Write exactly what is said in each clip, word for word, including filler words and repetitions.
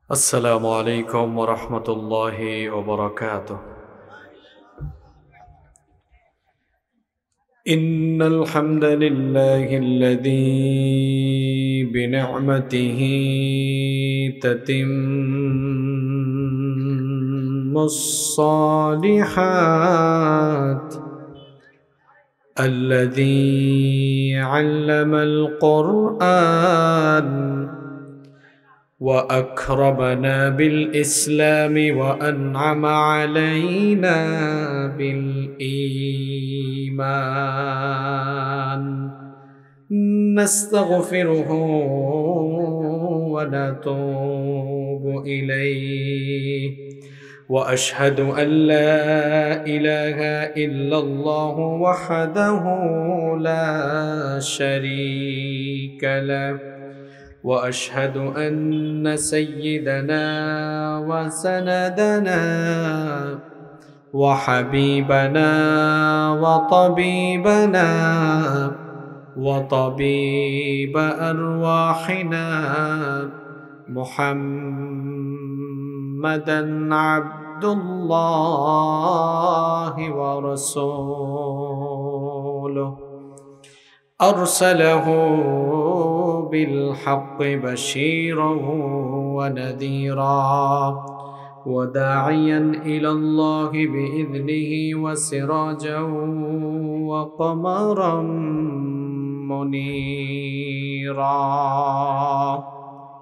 السلام عليكم ورحمة الله وبركاته. إن الحمد لله الذي بنعمته تتم الصالحات، الذي علم القرآن وأكرمنا بالإسلام وأنعم علينا بالإيمان. نستغفره ونتوب إليه، وأشهد أن لا إله إلا الله وحده لا شريك له، وأشهد أن سيدنا وسندنا وحبيبنا وطبيبنا وطبيب أرواحنا محمدًا عبد الله ورسوله، أرسله بالحق بشيرا ونذيرا وداعيا إلى الله بإذنه وسراجا وقمرا منيرا.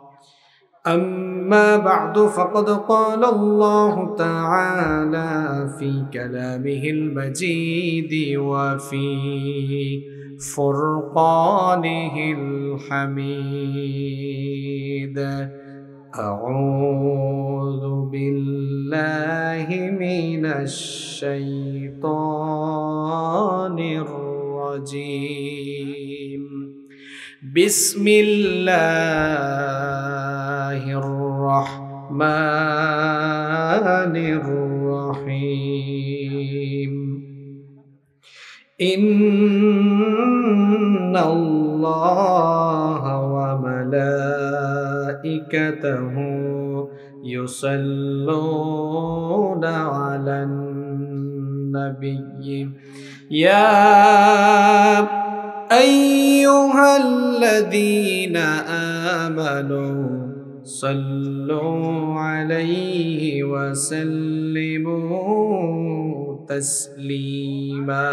أما بعد، فقد قال الله تعالى في كلامه المجيد وفي فرقانه الحميد: أعوذ بالله من الشيطان الرجيم. بسم الله الرحمن الرحيم. إن الله وملائكته يصلون على النبي يا أيها الذين آمنوا صلوا عليه وسلموا تسليما.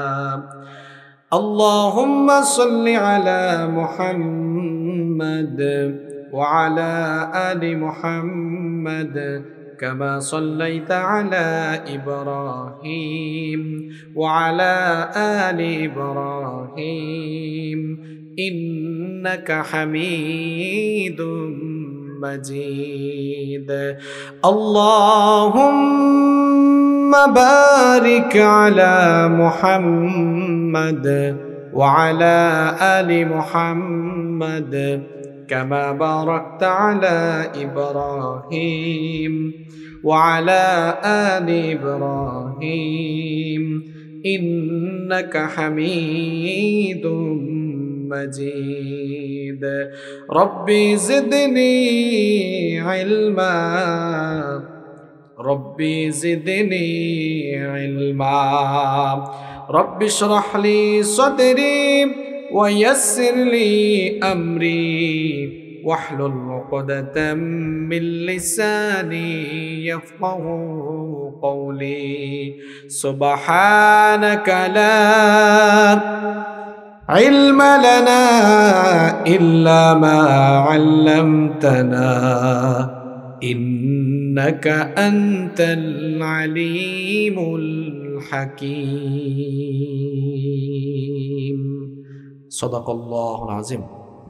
اللهم صل على محمد وعلى آل محمد كما صليت على إبراهيم وعلى آل إبراهيم إنك حميد مجيد. اللهم بارك على محمد وعلى آل محمد كما باركت على إبراهيم وعلى آل إبراهيم إنك حميد مجيد. ربي زدني علما، ربي زدني علما. رب اشرح لي صدري ويسر لي أمري واحلل عقدة من لساني يفقه قولي. سبحانك لا علم لنا إلا ما علمتنا إنك أنت العليم الحكيم. صدق الله العظيم.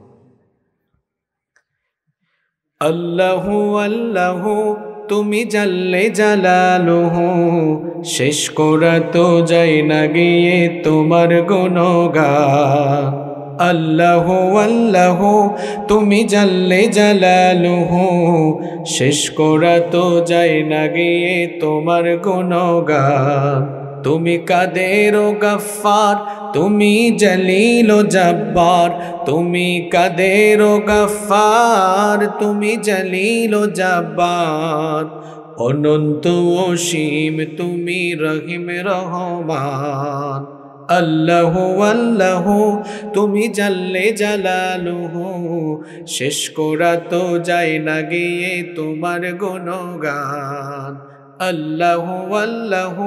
الله الله তুমি জাল্লে জালালুহু, শেষ করা তো যায় না গিয়ে তোমার গুণগান। আল্লাহু আল্লাহু তুমি জাল্লে জালালুহু, শেষ করা তো যায় না গিয়ে তোমার গুণগান। তুমি কাদের ও গফফার তুমি জলিল ও জব্বার তুমি কাদের ও গফফার তুমি জলিল ও জব্বার অনন্ত অসীম তুমি রহিম রহমান আল্লাহু আল্লাহু তুমি জাল্লে জালালুহু শেষ করা তো যায় না গিয়ে তোমার গুণগান আল্লাহু আল্লাহু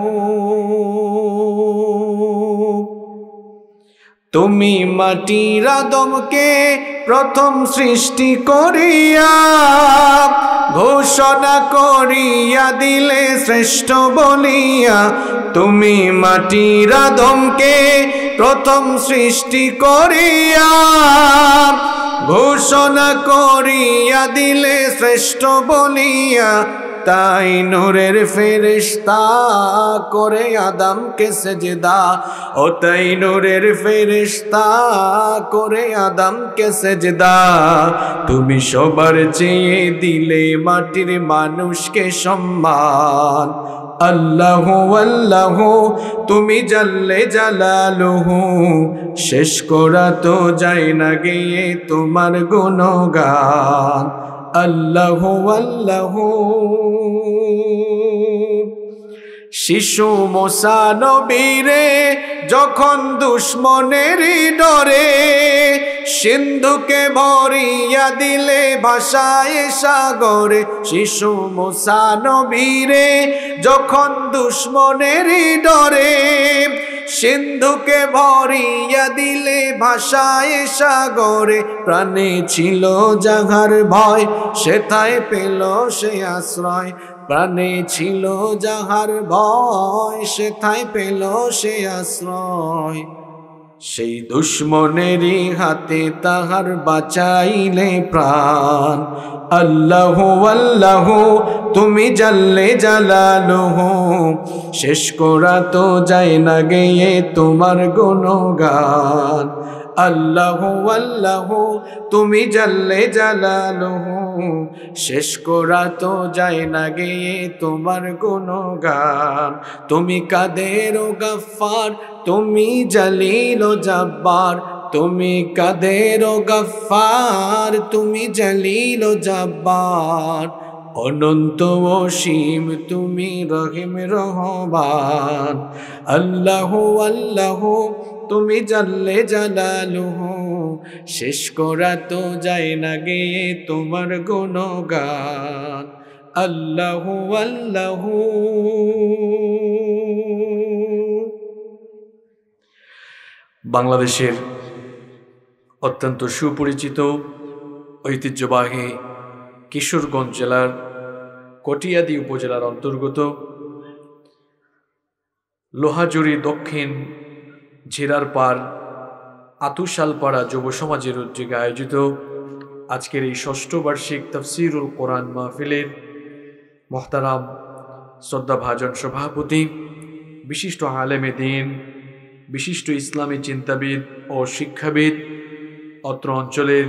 তুমি মাটির আদমকে প্রথম সৃষ্টি করিয়া ঘোষণা করিয়া দিলে শ্রেষ্ঠ বলিয়া তুমি মাটির আদমকে প্রথম সৃষ্টি করিয়া ঘোষণা করিয়া দিলে শ্রেষ্ঠ বলিয়া তাই নূরের ফেরেশতা করে আদমকে সেজদা ও তাই নূরের ফেরেশতা করে আদমকে সেজদা তুমি সবার চেয়ে দিলে মাটির মানুষকে সম্মান আল্লাহু আল্লাহু তুমি জাল্লে জালালুহু শেষ করা তো যায় না গিয়ে তোমার গুণগান আল্লাহু আল্লাহু শিশু মুসা নবীরে যখন দুশ্মনেরই ডরে সিন্ধুকে ভরিয়া দিলে ভাষায় সাগরে শিশু মুসা নবীরে যখন দুশ্মনেরই ডরে সিন্ধুকে ভরিয়া দিলে ভাষায় সাগরে প্রাণে ছিল যাহার ভয় সেথায় পেল সে আশ্রয় প্রাণে ছিল যাহার ভয় সেথায় পেল সে আশ্রয় সেই দুশ্মনেরই হাতে তাহার বাঁচাইলে প্রাণ আল্লাহু আল্লাহু তুমি জাল্লে জালালুহু শেষ করা তো যায় না গিয়ে তোমার গুণগান আল্লাহু আল্লাহু তুমি জাল্লে জালালুহু শেষ করা তো যায় না গিয়ে তোমার গুণগান তুমি কাদের ও গফফার তুমি জলিল ও জব্বার তুমি কাদের ও গফফার তুমি জলিল ও জব্বার অনন্ত অসীম তুমি রহিম রহমান আল্লাহু আল্লাহু তুমি জাল্লে জালালুহু শেষ করা তো যায় না গিয়ে তোমার গুণগান আল্লাহু আল্লাহু বাংলাদেশের অত্যন্ত সুপরিচিত ঐতিহ্যবাহী কিশোরগঞ্জ জেলার কটিয়াদি উপজেলার অন্তর্গত লোহাজুড়ি দক্ষিণ ঝিরারপাড় আতুশালপাড়া যুব সমাজের উদ্যোগে আয়োজিত আজকের এই ষষ্ঠ বার্ষিক তাফসিরুল কোরআন মাহফিলের মোহতারাম শ্রদ্ধাভাজন সভাপতি বিশিষ্ট আলেমে দ্বীন বিশিষ্ট ইসলামী চিন্তাবিদ ও শিক্ষাবিদ অত্র অঞ্চলের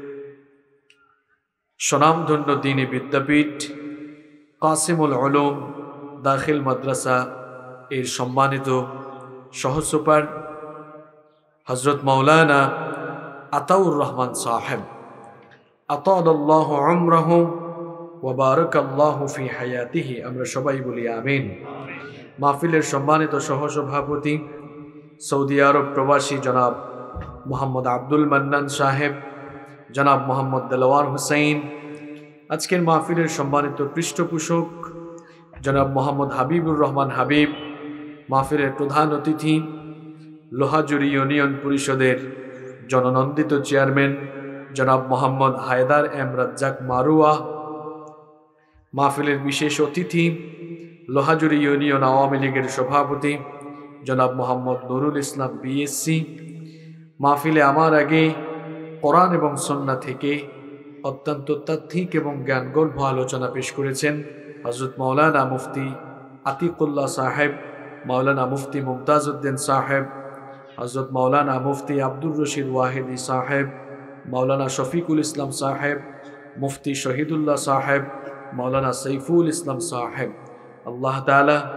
স্বনামধন্য দ্বীনী বিদ্যাপীঠ কাসিমুল উলুম দাখিল মাদ্রাসা এর সম্মানিত সহসুপার হযরত মাওলানা আতাউর রহমান সাহেব আতাদাল্লাহু উমরাহু ওয়া বারাকাল্লাহু ফি হায়াতিহি আমরা সবাই বলি আমিন। মাহফিলের সম্মানিত সহসভাপতি সৌদি আরব প্রবাসী জনাব মোহাম্মদ আব্দুল মান্নান সাহেব, জনাব মোহাম্মদ দেলোয়ার হুসাইন, আজকের মাহফিলের সম্মানিত পৃষ্ঠপোষক জনাব মোহাম্মদ হাবিবুর রহমান হাবিব, মাহফিলের প্রধান অতিথি লোহাজুড়ি ইউনিয়ন পরিষদের জননন্দিত চেয়ারম্যান জনাব মোহাম্মদ হায়দার এম রাজ্জাক মারুয়া, মাহফিলের বিশেষ অতিথি লোহাজুড়ি ইউনিয়ন আওয়ামী লীগের সভাপতি জনাব মোহাম্মদ নুরুল ইসলাম বিএসসি। মাহফিলে আমার আগে কোরআন এবং সুন্নাহ থেকে অত্যন্ত তাত্ত্বিক এবং জ্ঞানগর্ভ আলোচনা পেশ করেছেন হযরত মাওলানা মুফতি আতিকুল্লাহ সাহেব, মাওলানা মুফতি মুমতাজ উদ্দিন সাহেব, হযরত মাওলানা মুফতি আব্দুর রশিদ ওয়াহিদি সাহেব, মাওলানা শফিকুল ইসলাম সাহেব, মুফতি শহীদুল্লাহ সাহেব, মাওলানা সৈফুল ইসলাম সাহেব। আল্লাহ তাআলা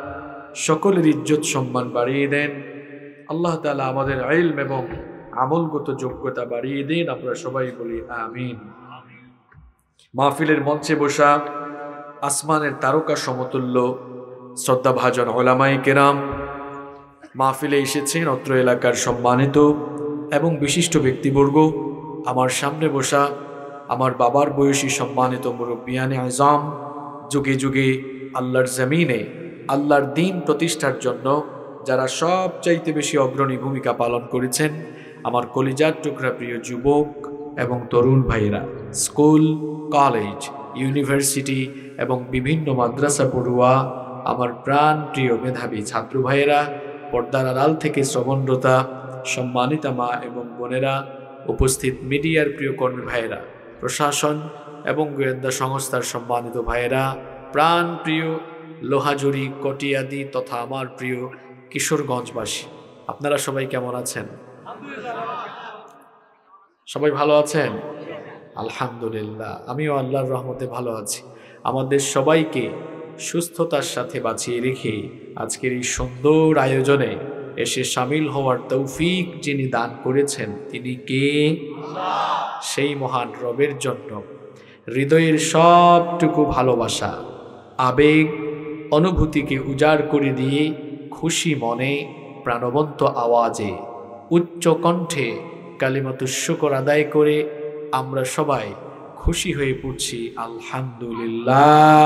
সকলের ইজ্জত সম্মান বাড়িয়ে দেন। আল্লাহ তাআলা আমাদের ইলম এবং আমলগত যোগ্যতা বাড়িয়ে দেন। আমরা সবাই বলি আমিন। মাহফিলের মঞ্চে বসা আসমানের তারকা সমতুল্য শ্রদ্ধাভাজন উলামায়ে কেরাম, মাহফিলে এসেছেন অত্র এলাকার সম্মানিত এবং বিশিষ্ট ব্যক্তিবর্গ, আমার সামনে বসা আমার বাবার বয়সী সম্মানিত মুরব্বিয়ানে আযম, যুগে যুগে আল্লাহর জমিনে আল্লাহর দ্বীন প্রতিষ্ঠার জন্য যারা সবচাইতে বেশি অগ্রণী ভূমিকা পালন করেছেন, আমার কলিজার টুকরা প্রিয় যুবক এবং তরুণ ভাইয়েরা, স্কুল, কলেজ, ইউনিভার্সিটি এবং বিভিন্ন মাদ্রাসা পড়ুয়া আমার প্রাণ প্রিয় মেধাবী ছাত্র ভাইয়েরা, পর্দার আড়াল থেকে শ্রবণরতা সম্মানিতা মা এবং বোনেরা, উপস্থিত মিডিয়ার প্রিয় কর্মী ভাইয়েরা, প্রশাসন এবং গোয়েন্দা সংস্থার সম্মানিত ভাইয়েরা, প্রাণ প্রিয় লোহাজুরি, কটিয়াদি তথা আমার প্রিয় কিশোরগঞ্জবাসী, আপনারা সবাই কেমন আছেন? সবাই ভালো আছেন? আলহামদুলিল্লাহ, আমিও আল্লাহর রহমতে ভালো আছি। আমাদের সবাইকে সুস্থতার সাথে বাঁচিয়ে রেখে আজকের এই সুন্দর আয়োজনে এসে শামিল হওয়ার তৌফিক যিনি দান করেছেন তিনি কে? সেই মহান রবের জন্য হৃদয়ের সবটুকু ভালোবাসা, আবেগ, অনুভূতিকে উজাড় করে দিয়ে খুশি মনে প্রাণবন্ত আওয়াজে উচ্চ কণ্ঠে কালিমাতুশ শুকর আদায় করে আমরা সবাই খুশি হয়ে পড়ছি আলহামদুলিল্লাহ।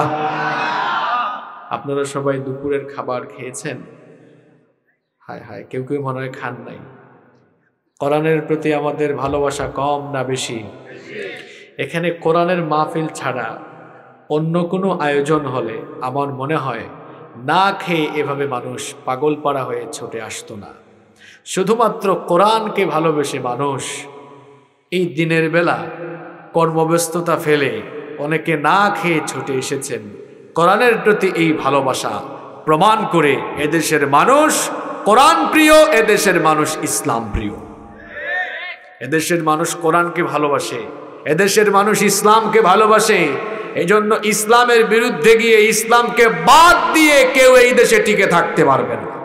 আপনারা সবাই দুপুরের খাবার খেয়েছেন? হায় হায়, কেউ কেউ মনে হয় খান নাই। কোরআনের প্রতি আমাদের ভালোবাসা কম না বেশি? এখানে কোরআনের মাহফিল ছাড়া অন্য কোনো আয়োজন হলে আমার মনে হয় না খেয়ে এভাবে মানুষ পাগলপাড়া হয়ে ছুটে আসতো না। শুধুমাত্র কোরআনকে ভালোবেসে মানুষ এই দিনের বেলা কর্মব্যস্ততা ফেলে অনেকে না খেয়ে ছুটে এসেছেন কোরআনের প্রতি এই ভালোবাসা প্রমাণ করে এদেশের মানুষ কোরআন প্রিয়, এদেশের মানুষ ইসলাম প্রিয়। এদেশের মানুষ কোরআনকে ভালোবাসে, এদেশের মানুষ ইসলামকে ভালোবাসে। এই জন্য ইসলামের বিরুদ্ধে গিয়ে ইসলামকে বাদ দিয়ে কেউ এই দেশে টিকে থাকতে পারবে না।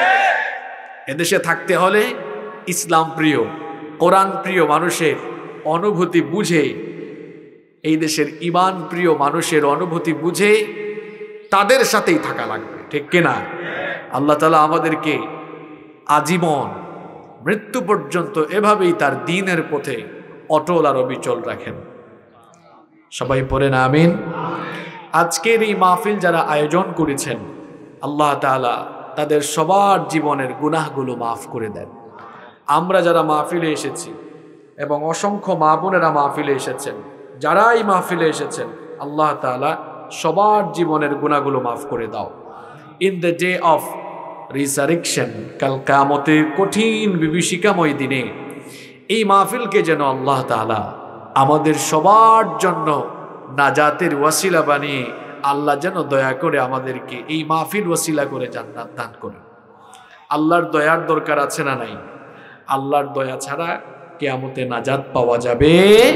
এদেশে থাকতে হলে ইসলাম প্রিয়, কোরআন প্রিয় মানুষের অনুভূতি বুঝে, এই দেশের ঈমান প্রিয় মানুষের অনুভূতি বুঝে তাদের সাথেই থাকা লাগবে, ঠিক কিনা? আল্লাহ তাআলা আমাদেরকে আজীবন মৃত্যু পর্যন্ত এভাবেই তার দ্বীনের পথে অটল আর অবিচল রাখেন। সবাই পড়েন আমিন। আজকের এই মাহফিল যারা আয়োজন করেছেন, আল্লাহ তাআলা তাদের সবার জীবনের গুনাহগুলো মাফ করে দেন। আমরা যারা মাহফিলে এসেছি এবং অসংখ্য মা বোনেরা মাহফিলে এসেছেন, যারা এই মাহফিলে এসেছেন, আল্লাহ তাআলা সবার জীবনের গুনাহগুলো মাফ করে দাও। In the day of resurrection, কাল কিয়ামতের কঠিন বিভীষিকাময় দিনে এই মাহফিলকে যেন আল্লাহ তাআলা আমাদের সবার জন্য নাজাতের ওয়াসিলা বানিয়ে আল্লাহ যেন দয়া করে আমাদেরকে এই মাহফিল ওয়াসিলা করে জান্নাত দান করে। আল্লাহর দয়ার দরকার আছে না নাই? আল্লাহর দয়া ছাড়া কিয়ামতে নাজাত পাওয়া যাবে?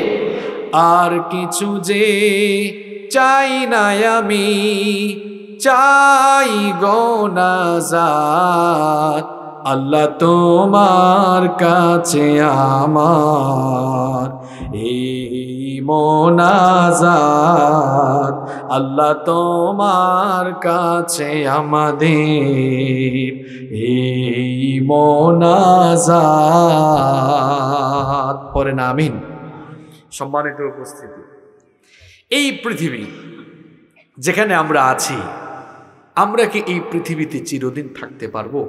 আর কিছু যে চাই না আমি, চাই গো নাজাত, আল্লাহ তোমার কাছে আমার এই মোনাজাত, আল্লাহ তোমার কাছে আমাদের এই মোনাজাত। পরে না আমিন। সম্মানিত উপস্থিতি, এই পৃথিবী যেখানে আমরা আছি, আমরা কি এই পৃথিবীতে চিরদিন থাকতে পারবো?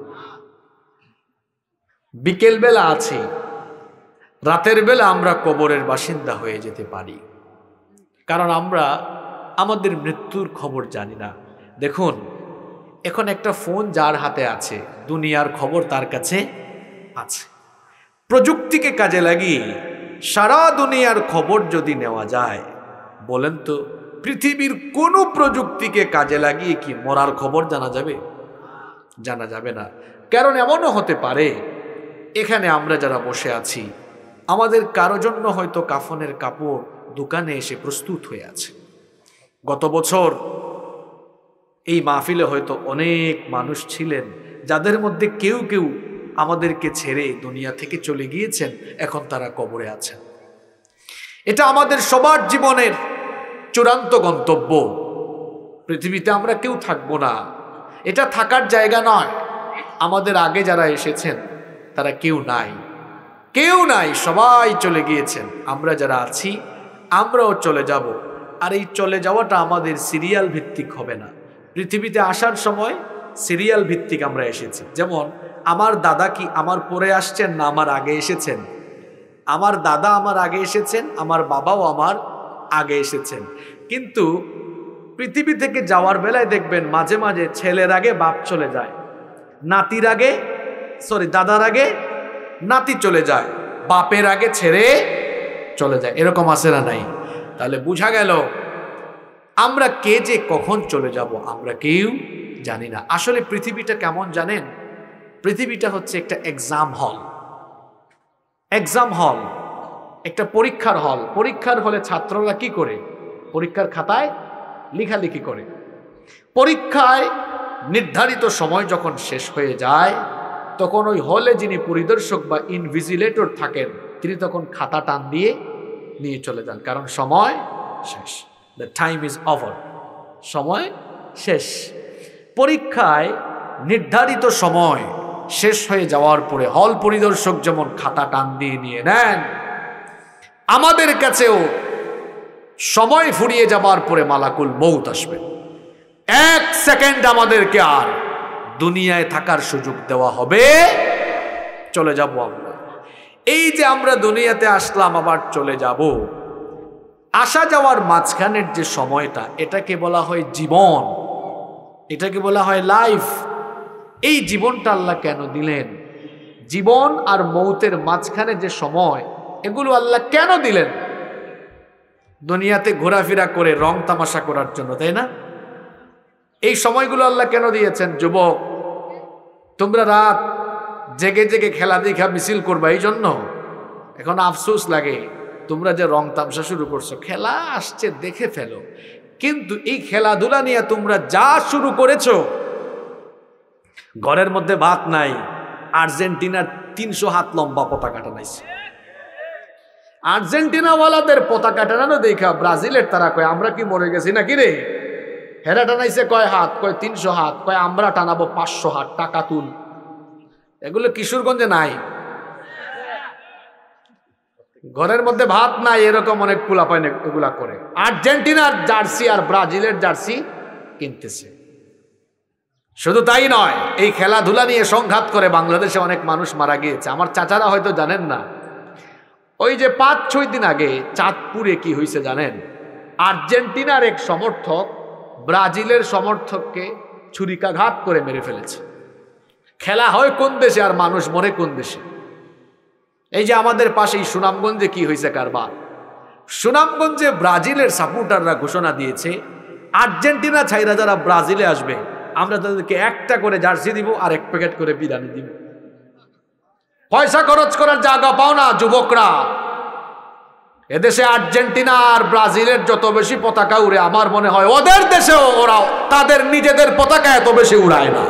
বিকেল বেলা আছি, রাতের বেলা আমরা কবরের বাসিন্দা হয়ে যেতে পারি, কারণ আমরা আমাদের মৃত্যুর খবর জানি না। দেখুন, এখন একটা ফোন যার হাতে আছে, দুনিয়ার খবর তার কাছে আছে। প্রযুক্তিকে কাজে লাগিয়ে সারা দুনিয়ার খবর যদি নেওয়া যায়, বলেন তো পৃথিবীর কোনো প্রযুক্তিকে কাজে লাগিয়ে কি মরার খবর জানা যাবে? জানা যাবে না। কারণ এমনও হতে পারে এখানে আমরা যারা বসে আছি, আমাদের কারো জন্য হয়তো কাফনের কাপড় দোকানে এসে প্রস্তুত হয়ে আছে। গত বছর এই মাহফিলে হয়তো অনেক মানুষ ছিলেন যাদের মধ্যে কেউ কেউ আমাদেরকে ছেড়ে দুনিয়া থেকে চলে গিয়েছেন, এখন তারা কবরে আছেন। এটা আমাদের সবার জীবনের চূড়ান্ত গন্তব্য। পৃথিবীতে আমরা কেউ থাকবো না, এটা থাকার জায়গা নয়। আমাদের আগে যারা এসেছেন তারা কেউ নাই, কেউ নাই, সবাই চলে গিয়েছেন। আমরা যারা আছি আমরাও চলে যাব। আর এই চলে যাওয়াটা আমাদের সিরিয়াল ভিত্তিক হবে না। পৃথিবীতে আসার সময় সিরিয়াল ভিত্তিক আমরা এসেছি। যেমন আমার দাদা কি আমার পরে আসছেন না আমার আগে এসেছেন? আমার দাদা আমার আগে এসেছেন, আমার বাবাও আমার আগে এসেছেন। কিন্তু পৃথিবী থেকে যাওয়ার বেলায় দেখবেন মাঝে মাঝে ছেলের আগে বাপ চলে যায়, নাতির আগে সরি দাদার আগে নাতি চলে যায়, বাপের আগে ছেড়ে চলে যায়। এরকম আছে না নাই? তাহলে বোঝা গেল আমরা কে যে কখন চলে যাব আমরা কেউ জানি না। আসলে পৃথিবীটা কেমন জানেন? পৃথিবীটা হচ্ছে একটা এক্সাম হল। এক্সাম হল একটা পরীক্ষার হল। পরীক্ষার হলে ছাত্ররা কি করে? পরীক্ষার খাতায় লেখালেখি করে। পরীক্ষায় নির্ধারিত সময় যখন শেষ হয়ে যায় তখন ওই হলে যিনি পরিদর্শক বা ইনভিজিলেটর থাকেন তিনি তখন খাতা টান দিয়ে নিয়ে চলে যান, কারণ সময় শেষ। দ্য টাইম ইজ ওভার, সময় শেষ। পরীক্ষায় নির্ধারিত সময় শেষ হয়ে যাওয়ার পরে হল পরিদর্শক যেমন খাতা টান দিয়ে নিয়ে নেন, আমাদের কাছেও সময় ফুরিয়ে যাবার পরে মালাকুল মউত আসবে। এক সেকেন্ড আমাদেরকে আর দুনিয়ায় থাকার সুযোগ দেওয়া হবে, চলে যাব আমরা। এই যে আমরা দুনিয়াতে আসলাম আবার চলে যাব, আসা যাওয়ার মাঝখানের যে সময়টা এটাকে বলা হয় জীবন, এটাকে বলা হয় লাইফ। এই জীবনটা আল্লাহ কেন দিলেন? জীবন আর মৌতের মাঝখানে যে সময়, এগুলো আল্লাহ কেন দিলেন? দুনিয়াতে ঘোরাফেরা করে রং তামাশা করার জন্য, তাই না? এই সময়গুলো আল্লাহ কেন দিয়েছেন? যুবক, তোমরা রাত জেগে জেগে খেলা দেখা মিছিল করবা এই জন্য? এখন আফসোস লাগে তোমরা যে রং তামসা শুরু করছো, খেলা আসছে দেখে ফেলো। কিন্তু এই খেলাধুলা নিয়ে তোমরা যা শুরু করেছো, ঘরের মধ্যে ভাত নাই, আর্জেন্টিনার তিনশো হাত লম্বা পতাকা টানাইছে। আর্জেন্টিনাওয়ালাদের পতাকা টানানো দেখা ব্রাজিলের তারা কয় আমরা কি মরে গেছি নাকি রে? হেরা টানাইছে কয় হাত, কয় তিনশো হাত, কয় আমরা টানাবো পাঁচশো হাত, টাকা তুল। এগুলো কিশোরগঞ্জে নাই, ঘরের মধ্যে ভাত নাই, এরকম অনেক পোলাপাইন এগুলা করে। আর্জেন্টিনার জার্সি আর ব্রাজিলের জার্সি কিনতেছে। শুধু তাই নয়, এই খেলাধুলা নিয়ে সংঘাত করে বাংলাদেশে অনেক মানুষ মারা গিয়েছে। আমার চাচারা হয়তো জানেন না, ওই যে পাঁচ ছয় দিন আগে চাঁদপুরে কি হয়েছে জানেন? আর্জেন্টিনার এক সমর্থক ব্রাজিলের সমর্থককে ছুরিকাঘাত করে মেরে ফেলেছে। খেলা হয় কোন দেশে আর মানুষ মরে কোন দেশে? এই যে আমাদের পাশে সুনামগঞ্জে কি হয়েছে কারবার? সুনামগঞ্জে ব্রাজিলের সাপোর্টাররা ঘোষণা দিয়েছে আর্জেন্টিনা ছাইরা যারা ব্রাজিলে আসবে আমরা তাদেরকে একটা করে জার্সি দিব আর এক প্যাকেট করে বিরিয়ানি দিব। পয়সা খরচ করার জায়গা পাও না যুবকরা। এদেশে আর্জেন্টিনা আর ব্রাজিলের যত বেশি পতাকা উড়ে, আমার মনে হয় ওদের দেশেও ওরা তাদের নিজেদের পতাকা এত বেশি উড়ায় না।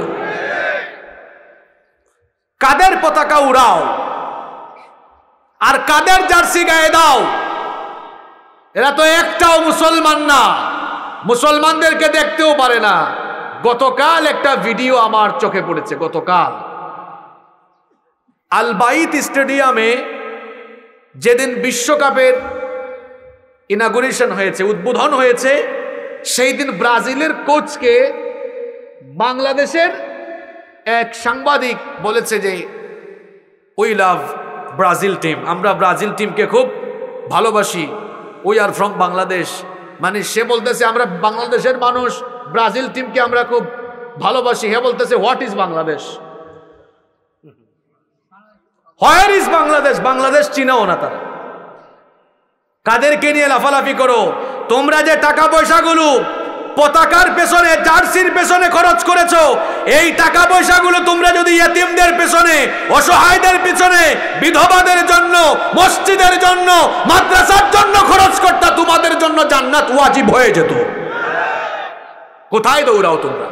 কাদের পতাকা উড়াও আর কাদের জার্সি গায়ে দাও? এরা তো একটাও মুসলমান না, মুসলমানদেরকে দেখতেও পারে না। গতকাল একটা ভিডিও আমার চোখে পড়েছে। গতকাল আল বাইত স্টেডিয়ামে যেদিন বিশ্বকাপের ইনাগুরেশন হয়েছে, উদ্বোধন হয়েছে, সেই দিন ব্রাজিলের কোচকে বাংলাদেশের এক সাংবাদিক বলেছে যে উই লাভ ব্রাজিল টিম, আমরা ব্রাজিল টিমকে খুব ভালোবাসি, উই আর ফ্রম বাংলাদেশ। মানে সে বলতেছে আমরা বাংলাদেশের মানুষ, ব্রাজিল টিমকে আমরা খুব ভালোবাসি। হে বলতেছে what is Bangladesh, where is Bangladesh? Bangladesh চিনাও না তারা। কাদেরকে নিয়ে লাফালাফি করো? তোমরা যে টাকা পয়সাগুলো পতাকার পেছনে, জার্সির পেছনে খরচ করেছো, এই টাকা পয়সাগুলো তোমরা যদি ইয়েতিমদের পেছনে, অসহায়দের পেছনে, বিধবাদের জন্য, মসজিদের জন্য, মাদ্রাসার জন্য খরচ করতা, তোমাদের জন্য জান্নাত ওয়াজিব হয়ে যেত। কোথায় দৌড়াও তোমরা?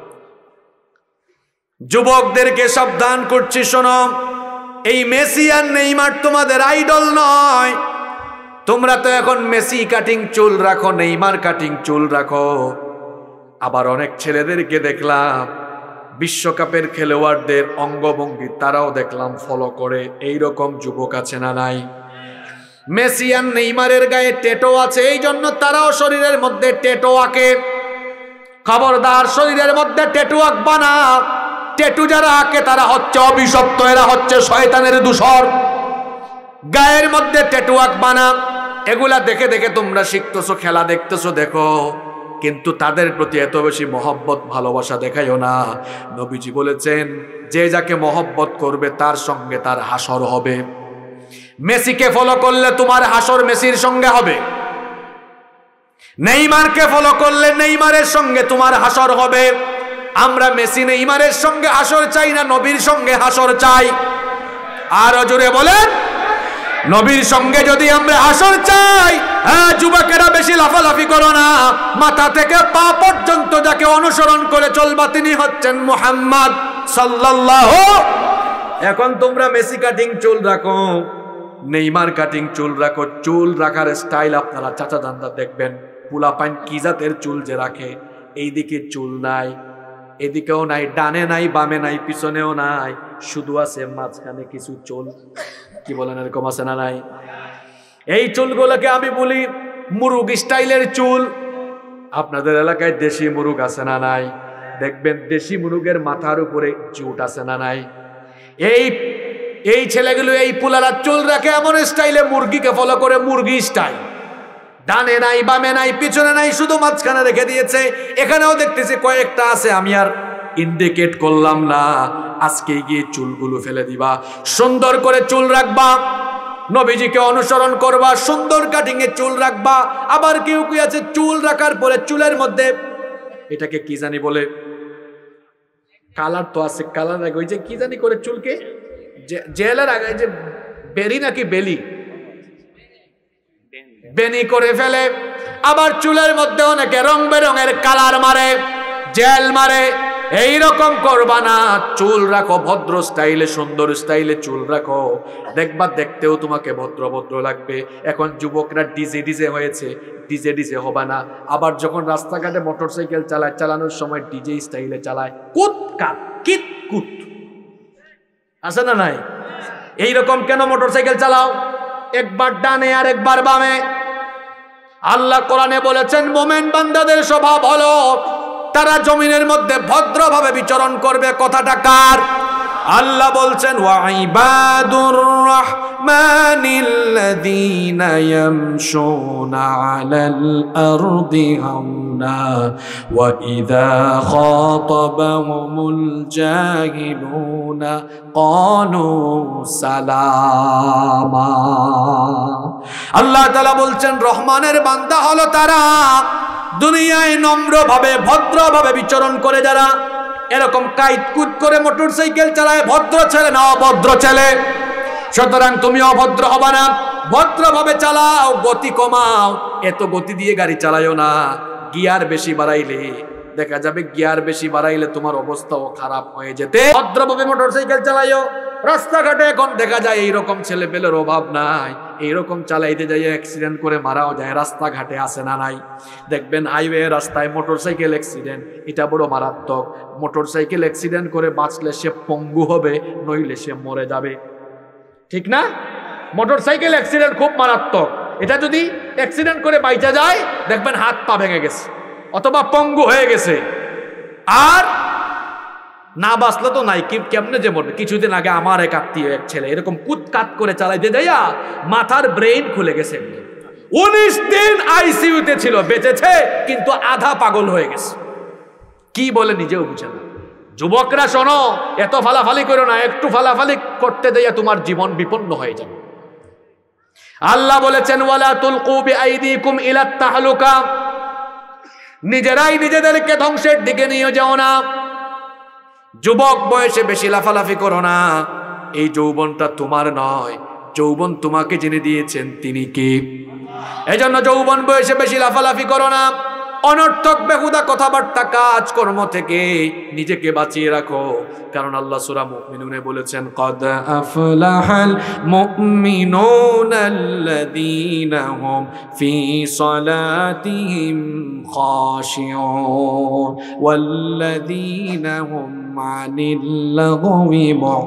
যুবকদেরকে সাবধান করছি, শোনো, এই মেসি আর নেইমার তোমাদের আইডল নয়। তোমরা তো এখন মেসি কাটিং চুল রাখো, নেইমার কাটিং চুল রাখো। আবার অনেক ছেলেদেরকে দেখলাম বিশ্বকাপের খেলোয়াড়দের অঙ্গভঙ্গি তারাও দেখলাম ফলো করে। এই রকম যুবক আছে না নাই? মেসি আর নেইমারের গায়ে ট্যাটু আছে, এই জন্য তারাও শরীরের মধ্যে ট্যাটু আঁকে। খবরদার, শরীরের মধ্যে ট্যাটু আঁকবা না। ট্যাটু যারা আঁকে তারা হচ্ছে অভিশপ্ত, এরা হচ্ছে শয়তানের দূষর। গায়ের মধ্যে ট্যাটু আঁকবা না। এগুলা দেখে দেখে তোমরা শিখতেছো, খেলা দেখতেছো, দেখো, কিন্তু তাদের প্রতি এত বেশি মহব্বত ভালোবাসা দেখাইও না। নবীজি বলেছেন, যে যাকে মহব্বত করবে তার সঙ্গে তার হাসর হবে। মেসিকে ফলো করলে তোমার হাসর মেসির সঙ্গে হবে, নেইমারকে ফলো করলে নেইমারের সঙ্গে তোমার হাসর হবে। আমরা মেসি নেইমারের সঙ্গে হাসর চাই না, নবীর সঙ্গে হাসর চাই। আরো জোরে বলেন, নবীর সঙ্গে যদি আমরা হাসর চাই। হ্যাঁ, যুবকেরা বেশি লাফালাফি করো না। মাথা থেকে পা পর্যন্ত যাকে অনুসরণ করে চলবা তিনি হচ্ছেন মুহাম্মদ সাল্লাল্লাহু। এখন তোমরা মেসি কাটিং চুল রাখো, নেইমার কাটিং চুল রাখো। চুল রাখার স্টাইল আপনারা চাচা জানদা দেখবেন, পুলা পাইন কি জাতের চুল যে রাখে। এইদিকে চুল নাই, এদিকেও নাই, ডানে নাই, বামে নাই, পিছনেও নাই, শুধু আছে মাঝখানে কিছু চুল। কি বলেন, এরকম আছে না নাই? এই চুলগুলোকে আমি বলি মুরুগ স্টাইলের চুল। আপনাদের এলাকায় দেশি মুরুগ আছে না নাই? দেখবেন দেশি মুরুগের মাথার উপরে জুট আছে না নাই? এই এই ছেলেগুলো এই পুলারা চুল রাখে এমন স্টাইলে, মুরগিকে ফলো করে, মুরগি স্টাইল। ডানে নাই, বামে নাই, পিছনে নাই, শুধু মাঝখানে রেখে দিয়েছে। এখানেও দেখতেছি কয়েকটা আছে, আমি আর ইন্ডিকেট করলাম না। আজকে গিয়ে চুলগুলো ফেলে দিবা, সুন্দর করে চুল রাখবা, নবীজিকে অনুসরণ করবা, সুন্দর কাটিং এ চুল রাখবা। আবার কেউ কি আছে চুল রাখার পরে চুলের মধ্যে এটাকে কি জানি বলে, কালার তো আছে, কালার আগে ওই যে কি জানি করে চুলকে জেলের আগে যে বেরি নাকি বেলি, বেনি করে ফেলে। আবার চুলের মধ্যে অনেকে রং বেরঙের কালার মারে, জেল মারে। এইরকম করবা না, চুল রাখো ভদ্র স্টাইলে, সুন্দর স্টাইলে চুল রাখো, দেখবা দেখতেও তোমাকে ভদ্র ভদ্র লাগবে। এখন যুবকরা ডিজে ডিজে হয়েছে, ডিজে ডিজে হবে না। আবার যখন রাস্তাঘাটে মোটরসাইকেল চালায়, চালানোর সময় ডিজে স্টাইলে চালায়, কুত কাত কিত কুত, আছে না নাই? এইরকম কেন মোটরসাইকেল চালাও? একবার ডানে আর একবার বামে। আল্লাহ কোরআনে বলেছেন মুমিন বান্দাদের স্বভাব হলো তারা জমিনের মধ্যে ভদ্রভাবে বিচরণ করবে। কথাটা কার? আল্লাহ বলছেন ওয়া ইবাদুর রাহমানিল্লাযীনা ইয়ামশুনা আলাল আরদি হাওনা ওয়া ইযা খাতাবাহুমুল জাহিলুনা ক্বালু সালামা। আল্লাহ তাআলা বলছেন রহমানের বান্দা হলো তারা দুনিয়ায় নম্রভাবে ভদ্রভাবে বিচরণ করে যারা। এরকম কাইত কুত করে মোটরসাইকেল চালায় ভদ্র ছেলে না অভদ্র ছেলে? সুতরাং তুমি অভদ্র হবে না, ভদ্রভাবে চালাও, গতি কমাও। এত গতি দিয়ে গাড়ি চালায়ও না। গিয়ার বেশি বাড়াইলে দেখা যাবে, গিয়ার বেশি বাড়াইলে তোমার অবস্থাও খারাপ হয়ে যেতে। ভদ্রভাবে মোটরসাইকেল চালাইও। রাস্তাঘাটে এখন দেখা যায় এইরকম ছেলে পেলের অভাব নাই, এইরকম চালাইতে যাই অ্যাক্সিডেন্ট করে মারাও যায়। রাস্তাঘাটে আসে না নাই? দেখবেন হাইওয়ে রাস্তায় মোটরসাইকেল অ্যাক্সিডেন্ট, এটা বড় মারাত্মক। মোটরসাইকেল অ্যাক্সিডেন্ট করে বাঁচলে সে পঙ্গু হবে, নইলে সে মরে যাবে, ঠিক না? মোটরসাইকেল অ্যাক্সিডেন্ট খুব মারাত্মক। এটা যদি অ্যাক্সিডেন্ট করে বাইচা যায়, দেখবেন হাত পা ভেঙে গেছে অথবা পঙ্গু হয়ে গেছে। আর না বাঁচলে তো নাই, কেমনে যে মরবে। কিছুদিন আগে আমার এক আত্মীয় এক ছেলে এরকম কুতকাত করে চালাইতে যাইয়া মাথার ব্রেইন খুলে গেছে। উনিশ দিন আইসিইউতে ছিল, বেঁচেছে কিন্তু আধা পাগল হয়ে গেছে। কি বলে নিজেও বুঝে না। যুবকরা শোনো, এত ফালাফালি করো না। একটু ফালাফালি করতে যাইয়া তোমার জীবন বিপন্ন হয়ে যাবে। আল্লাহ বলেছেন ওয়ালা তুলকু বিআইদিকুম ইলাত তাহলুকা, নিজেরাই নিজেদেরকে ধ্বংসের দিকে নিয়ে যাও না। যুবক বয়সে বেশি লাফালাফি করো না। এই যৌবনটা তোমার নয়, যৌবন তোমাকে যিনি দিয়েছেন তিনি কে? এজন্য যৌবন বয়সে বেশি লাফালাফি করো না। অনর্থক বেহুদা কথাবার্তা কাজকর্ম থেকে নিজেকে বাঁচিয়ে রাখো, কারণ আল্লাহ সূরা মুমিনুনে বলেছেন কদ আফলাহাল মুমিনুনাল্লাযীনা হুম ফি সালাতিহিম খাশিউন ওয়াল্লাযীনা হুম আনিল লাগwi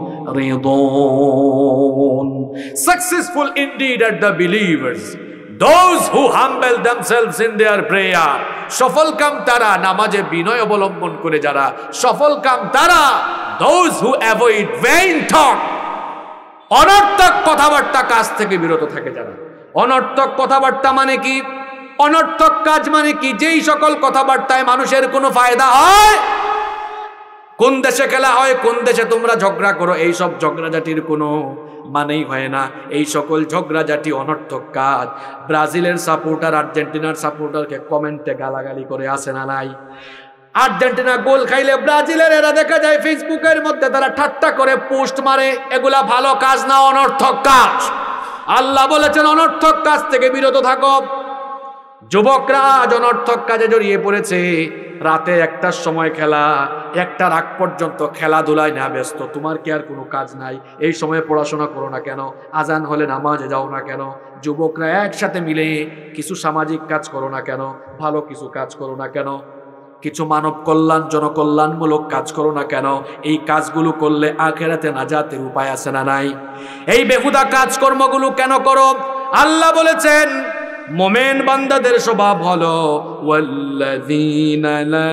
মুরিদুন। Successful indeed are the believers, those who humble themselves in their prayer. সফল কাম তারা, নামাজে বিনয় অবলম্বন করে যারা সফল কাম তারা। Those who avoid vain talk, অনর্থক কথাবার্তা কাজ থেকে বিরত থাকে যারা। অনর্থক কথাবার্তা মানে কি? অনর্থক কাজ মানে কি? যেই সকল কথাবার্তায় মানুষের কোনো ফায়দা হয়। কোন দেশে খেলা হয়, কোন দেশে তোমরা ঝগড়া করো, এই সব ঝগড়াঝাটির কোনো মানেই হয় না। এই সকল ঝগড়াঝাটি অনর্থক কাজ। ব্রাজিলের সাপোর্টার আর্জেন্টিনার সাপোর্টারকে কমেন্টে গালাগালি করে আসে না নাই? আর্জেন্টিনা গোল খাইলে ব্রাজিলের এরা দেখা যায় ফেসবুকের মধ্যে তারা ঠাট্টা করে পোস্ট মারে। এগুলা ভালো কাজ না, অনর্থক কাজ। আল্লাহ বলেছেন অনর্থক কাজ থেকে বিরত থাকো। যুবকরা আজ অনর্থক কাজে জড়িয়ে পড়েছে। রাতে একটার সময় খেলা, একটার আগ পর্যন্ত খেলাধুলায় না ব্যস্ত। তোমার কি আর কোনো কাজ নাই? এই সময়ে পড়াশোনা করো না কেন? আজান হলে নামাজে যাও না কেন? যুবকরা একসাথে মিলে কিছু সামাজিক কাজ করো না কেন? ভালো কিছু কাজ করো না কেন? কিছু মানব কল্যাণ, জনকল্যাণমূলক কাজ করো না কেন? এই কাজগুলো করলে আখিরাতে নাজাতের উপায় আছে না নাই? এই বেহুদা কাজকর্মগুলো কেন করো? আল্লাহ বলেছেন মোমেন বান্দাদের স্বভাব হলো ওয়াল্লাযীনা লা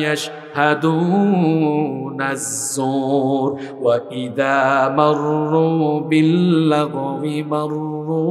ইয়াশহাদুনাজ যুর ওয়া ইযা মাররু বিল্লাগwi মাররু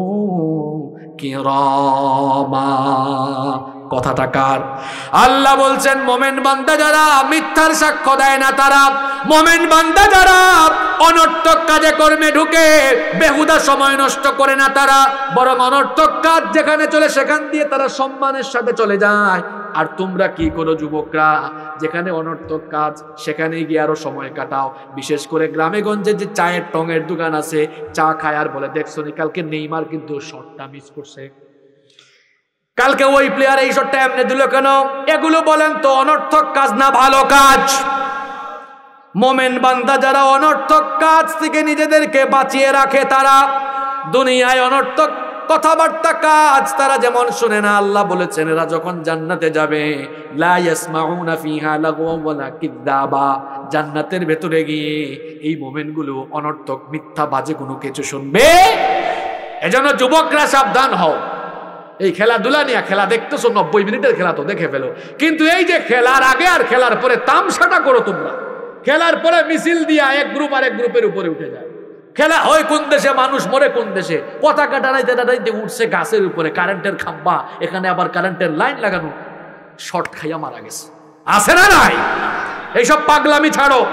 কিরামা। কথাটা কার? আল্লাহ বলছেন মোমেন বান্দা যারা মিথ্যার সাক্ষ্য দেয় না তারা, মোমেন বান্দা যারা অনর্থক কাজে কর্মে ঢুকে বেহুদা সময় নষ্ট করে না তারা, বরং অনর্থক কাজ যেখানে চলে সেখান দিয়ে তারা সম্মানের সাথে চলে যায়। আর তোমরা কি করো যুবকরা? যেখানে অনর্থক কাজ সেখানে গিয়ে আরো সময় কাটাও। বিশেষ করে গ্রামে গঞ্জে যে চায়ের টঙের দোকান আছে, চা খায় আর বলে দেখছো নি কালকে নেইমার কিন্তু শটটা মিস করছে, কালকে ওই প্লেয়ার এই শটটা এমনি দিল কেন? এগুলো বলেন তো অনর্থক কাজ না ভালো কাজ? মোমেন বান্দা যারা অনর্থক কাজ থেকে নিজেদেরকে বাঁচিয়ে রাখে তারা দুনিয়ায় অনর্থক কথাবার্তা কাজ তারা যেমন শুনে না। আল্লাহ বলেছেন এরা যখন জান্নাতে যাবে লা ইয়াসমাউনা ফিহা লাগওয়া ওয়ালা কিযাবা, জান্নাতের ভেতরে গিয়ে এই মোমেনগুলো অনর্থক মিথ্যা বাজে কোনো কিছু শুনবে। এজন্য যুবকরা সাবধান হও। এই খেলাধুলা নিয়ে, খেলা দেখতেছো নব্বই মিনিটের খেলা তো দেখে ফেলো, কিন্তু এই যে খেলার আগে আর খেলার পরে তামসাটা করো তোমরা। খেলার পরে মিছিল দিয়া এক গ্রুপ আর এক গ্রুপের উপরে উঠে যায়। খেলা হয় কোন দেশে, মানুষ মরে কোন দেশে, পতাকা টানাইতে টানাইতে উঠছে গাছের উপরে, কারেন্টের খাম্বা, এখানে আবার কারেন্টের লাইন লাগানো, শর্ট খাইয়া মারা গেছে। আছে না নাই? এইসব পাগলামি ছাড়ো।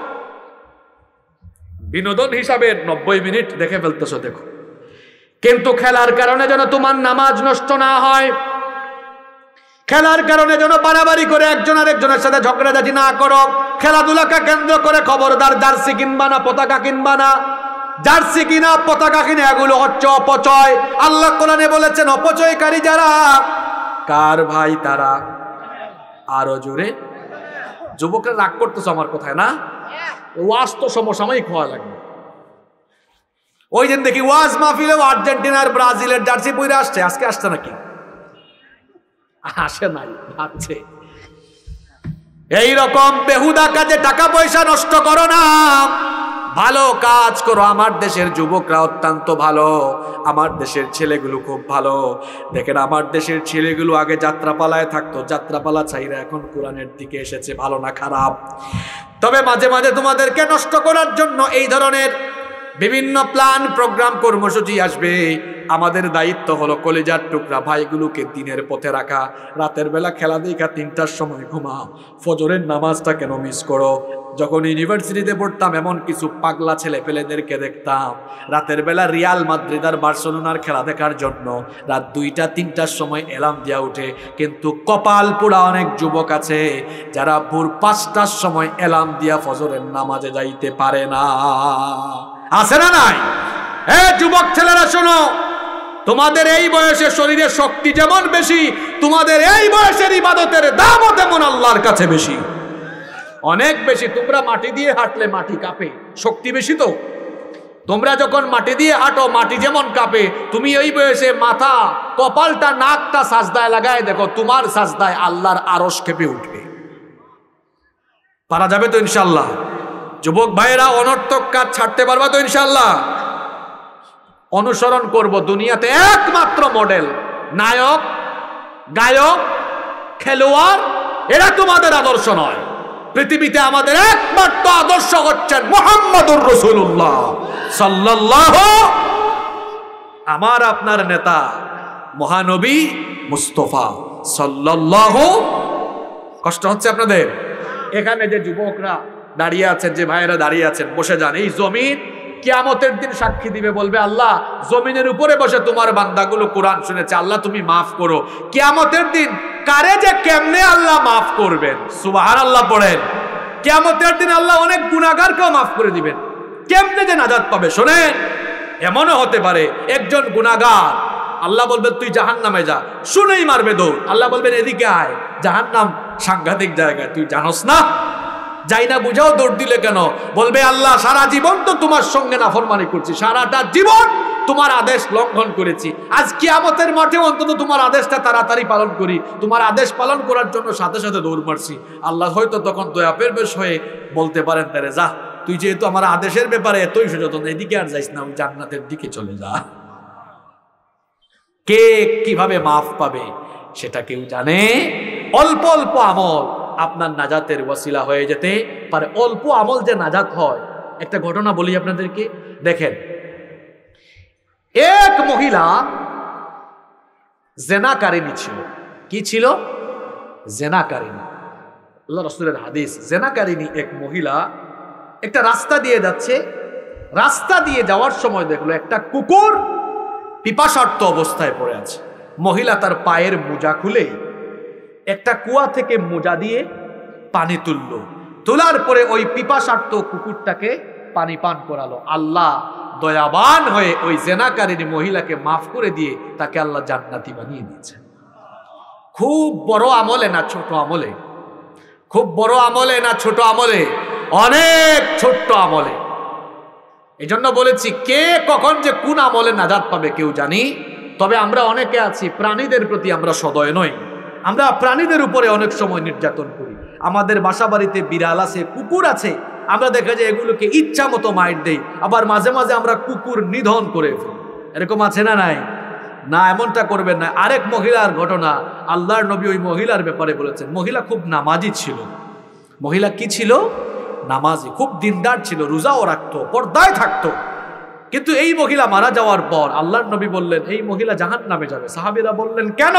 বিনোদন হিসাবে নব্বই মিনিট দেখে ফেলতেছো দেখো, কিন্তু খেলার কারণে যেন তোমার নামাজ নষ্ট না হয়, খেলার কারণে যেন বাড়াবাড়ি করে একজন আরেকজনের সাথে ঝগড়াঝাটি না করো। খেলাধুলাকে কেন্দ্র করে খবরদার জার্সি কিনবা না, পতাকা কিনবা না। জার্সি কিনা, পতাকা কিনা এগুলো হচ্ছে অপচয়। আল্লাহ কোরআনে বলেছেন অপচয়কারী যারা কার ভাই তারা। আরো জোরে। যুবকরা রাগ করতেছ আমার কথায় না? ওয়াজ তো সমসাময়িক হওয়া লাগবে। ওই দিন দেখি ওয়াজ মাহফিলেও আর্জেন্টিনার ব্রাজিলের জার্সি পরে আসছে। আজকে আসছে নাকি? আসে নাই, আসছে। এইরকম বেহুদা কাজে টাকা পয়সা নষ্ট করো না, ভালো কাজ করো। আমার দেশের যুবকরা অত্যন্ত ভালো, আমার দেশের ছেলেগুলো খুব ভালো। দেখেন আমার দেশের ছেলেগুলো আগে যাত্রাপালায় থাকতো, যাত্রাপালা চাইরা এখন কোরআনের দিকে এসেছে। ভালো না খারাপ? তবে মাঝে মাঝে তোমাদেরকে নষ্ট করার জন্য এই ধরনের বিভিন্ন প্ল্যান, প্রোগ্রাম, কর্মসূচি আসবে। আমাদের দায়িত্ব হলো কলেজার টুকরা ভাইগুলোকে দিনের পথে রাখা। রাতের বেলা খেলা দেখা তিনটার সময় ঘুমাও, ফজরের নামাজটা কেন মিস করো? যখন ইউনিভার্সিটিতে পড়তাম এমন কিছু পাগলা ছেলে পেলেদেরকে দেখতাম রাতের বেলা রিয়াল মাদ্রিদ আর বার্সেলোনার খেলা দেখার জন্য রাত দুইটা তিনটার সময় অ্যালার্ম দিয়া উঠে, কিন্তু কপাল পোড়া অনেক যুবক আছে যারা ভোর পাঁচটার সময় অ্যালার্ম দিয়া ফজরের নামাজে যাইতে পারে না। আছে না নাই? এ যুবক ছেলেরা শোনো, তোমাদের এই বয়সে শরীরের শক্তি যেমন বেশি, তোমাদের এই বয়সের ইবাদতের দামও তেমন আল্লাহর কাছে বেশি, অনেক বেশি। তোমরা মাটি দিয়ে হাঁটলে মাটি কাঁপে, শক্তি বেশি তো। তোমরা যখন মাটি দিয়ে হাঁটো, মাটি যেমন কাঁপে, তুমি এই বয়সে মাথা, কপালটা, নাকটা সাজদায় লাগায় দেখো, তোমার সাজদায় আল্লাহর আরশ কেঁপে উঠবে। পারা যাবে তো ইনশাল্লাহ? যুবক ভাইয়েরা, অনর্থক কাজ ছাড়তে পারবা তো ইনশাল্লাহ? অনুসরণ করব দুনিয়াতে একমাত্র মডেল, নায়ক, গায়ক, খেলোয়াড়, এরা তোমাদের আদর্শ নয়। পৃথিবীতে আমাদের একমাত্র আদর্শ হচ্ছেন মুহাম্মাদুর রাসূলুল্লাহ সাল্লাল্লাহু, আমার আপনার নেতা মহানবী মুস্তাফা সাল্লাল্লাহু। কষ্ট হচ্ছে আপনাদের? এখানে যে যুবকরা দাঁড়িয়ে আছেন, যে ভাইয়েরা দাঁড়িয়ে আছেন, বসে যান। এই জমিন কিয়ামতের দিন সাক্ষী দিবে, বলবে আল্লাহ জমিনের উপরে বসে তোমার বান্দাগুলো কোরআন শুনেছে, আল্লাহ তুমি মাফ করো। কিয়ামতের দিন কারে যে কেমনে আল্লাহ মাফ করবেন, সুবহানাল্লাহ পড়েন। কিয়ামতের দিন আল্লাহ অনেক গুনাহগারকেও মাফ করে দিবেন, কেমনে যে নাজাত পাবে। শোনেন, এমনও হতে পারে একজন গুনাহগার, আল্লাহ বলবেন তুই জাহান্নামে যা, শুনেই মারবে দৌড়। আল্লাহ বলবেন এদিকে আয়, জাহান্নাম সাংঘাতিক জায়গা, তুই জানোস না? যাই না বুঝাও দৌড় দিলে কেন? বলবে আল্লাহ সারা জীবন তো তোমার সঙ্গে নাফরমানি করছি, সারাটা জীবন তোমার আদেশ লঙ্ঘন করেছি, আজ কিয়ামতের মাঠে অন্তত তোমার আদেশটা তাড়াতাড়ি পালন করি। তোমার আদেশ পালন করার জন্য সাথে সাথে দৌড় মারছি। আল্লাহ হয়তো তখন দয়াপের বেশ হয়ে বলতে পারেন, তারে যা, তুই যেহেতু আমার আদেশের ব্যাপারে এতই সচেতন, এদিকে আর যাইস না, ওই জান্নাতের দিকে চলে যা। কে কিভাবে মাফ পাবে সেটা কেউ জানে? অল্প অল্প আমল আপনার নাজাতের ওয়াসিলা হয়ে যেতে পারে। অল্প আমল যে নাজাত হয়, একটা ঘটনা বলি আপনাদেরকে। দেখেন, এক মহিলা জেনাকারিনী ছিল। কি ছিল? জেনাকারিনী। আল্লাহ রাসূলের হাদিস, জেনাকারিনী এক মহিলা একটা রাস্তা দিয়ে যাচ্ছে। রাস্তা দিয়ে যাওয়ার সময় দেখলো একটা কুকুর পিপাসার্ত অবস্থায় পড়ে আছে। মহিলা তার পায়ের মোজা খুলে একটা কুয়া থেকে মোজা দিয়ে পানি তুললো। তোলার পরে ওই পিপাসার্ত কুকুরটাকে পানি পান করালো। আল্লাহ দয়াবান হয়ে ওই জেনাকারিনী মহিলাকে মাফ করে দিয়ে তাকে আল্লাহ জান্নাতি বানিয়ে দিয়েছে। খুব বড় আমলে না ছোট আমলে? খুব বড় আমলে না ছোট আমলে? অনেক ছোট্ট আমলে। এই জন্য বলেছি, কে কখন যে কোন আমলে নাজাত পাবে কেউ জানি। তবে আমরা অনেকে আছি প্রাণীদের প্রতি আমরা সদয় নই। আমরা প্রাণীদের উপরে অনেক সময় নির্যাতন করি। আমাদের বাসা বাড়িতে বিড়াল আছে, কুকুর আছে, আমরা দেখা যায় এগুলোকে ইচ্ছা মতো মাইর দেই। আবার মাঝে মাঝে আমরা কুকুর নিধন করে ফেলি। এরকম আছে না নাই? না, এমনটা করবেন না। আরেক মহিলার ঘটনা, আল্লাহর নবী ওই মহিলার ব্যাপারে বলেছেন, মহিলা খুব নামাজি ছিল। মহিলা কি ছিল? নামাজি, খুব দিনদার ছিল, রোজাও রাখতো, পর্দায় থাকতো। কিন্তু এই মহিলা মারা যাওয়ার পর আল্লাহর নবী বললেন এই মহিলা জাহান্নামে যাবে। সাহাবীরা বললেন কেন?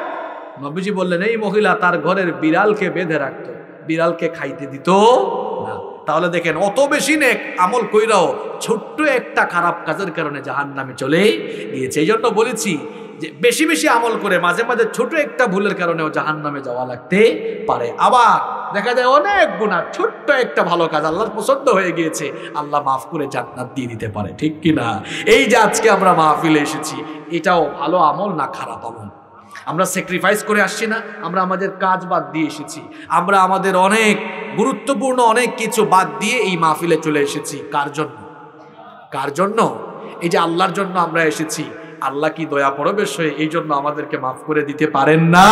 নবীজি বললেন এই মহিলা তার ঘরের বিড়ালকে বেঁধে রাখতো, বিড়ালকে খাইতে দিত না। তাহলে দেখেন, অত বেশি নেক আমল কইরাও ছোট্ট একটা খারাপ কাজের কারণে জাহান্নামে চলে গিয়েছে। এই জন্য বলেছি যে বেশি বেশি আমল করে মাঝে মাঝে ছোট একটা ভুলের কারণেও জাহান্নামে যাওয়া লাগতে পারে। আবার দেখা যায় অনেক গুনাহ, ছোট্ট একটা ভালো কাজ আল্লাহর পছন্দ হয়ে গিয়েছে, আল্লাহ মাফ করে জান্নাত দিয়ে দিতে পারে। ঠিক কিনা? এই যে আজকে আমরা মাহফিলে এসেছি, এটাও ভালো আমল না খারাপ আমল? আমরা স্যাক্রিফাইস করে আসছি না? আমরা আমাদের কাজ বাদ দিয়ে এসেছি, আমরা আমাদের অনেক গুরুত্বপূর্ণ অনেক কিছু বাদ দিয়ে এই মাহফিলে চলে এসেছি। কার জন্য? কার জন্য? এই যে আল্লাহর জন্য আমরা এসেছি। আল্লাহ কি দয়া পরবেশ হয়ে এই জন্য আমাদেরকে মাফ করে দিতে পারেন না?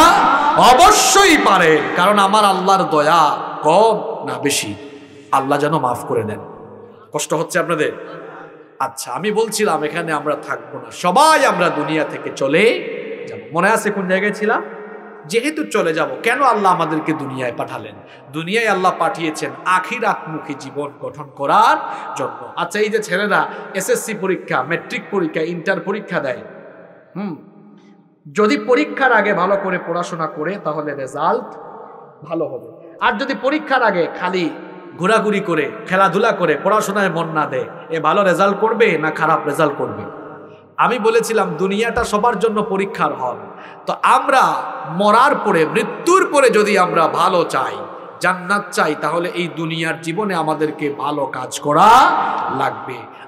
অবশ্যই পারেন, কারণ আমার আল্লাহর দয়া কম না বেশি? আল্লাহ যেন মাফ করে দেন। কষ্ট হচ্ছে আপনাদের? আচ্ছা, আমি বলছিলাম এখানে আমরা থাকবো না, সবাই আমরা দুনিয়া থেকে চলে যাব। মনে আছে কোন জায়গায় ছিলাম? যেহেতু চলে যাব, কেন আল্লাহ আমাদেরকে দুনিয়ায় পাঠালেন? দুনিয়ায় আল্লাহ পাঠিয়েছেন আখিরাতমুখী জীবন গঠন করার জন্য। আচ্ছা, এই যে ছেলেরা এসএসসি পরীক্ষা, মেট্রিক পরীক্ষা, ইন্টার পরীক্ষা দেয়, হুম যদি পরীক্ষার আগে ভালো করে পড়াশোনা করে তাহলে রেজাল্ট ভালো হবে। আর যদি পরীক্ষার আগে খালি ঘোরাঘুরি করে, খেলাধুলা করে, পড়াশোনায় মন না দেয়, এ ভালো রেজাল্ট করবে না খারাপ রেজাল্ট করবে? আমি বলেছিলাম দুনিয়াটা সবার জন্য পরীক্ষার হল। তো আমরা মরার পরে, মৃত্যুর পরে যদি আমরা ভালো চাই, জান্নাত চাই, তাহলে এই দুনিয়ার জীবনে আমাদেরকে ভালো কাজ করা লাগবে।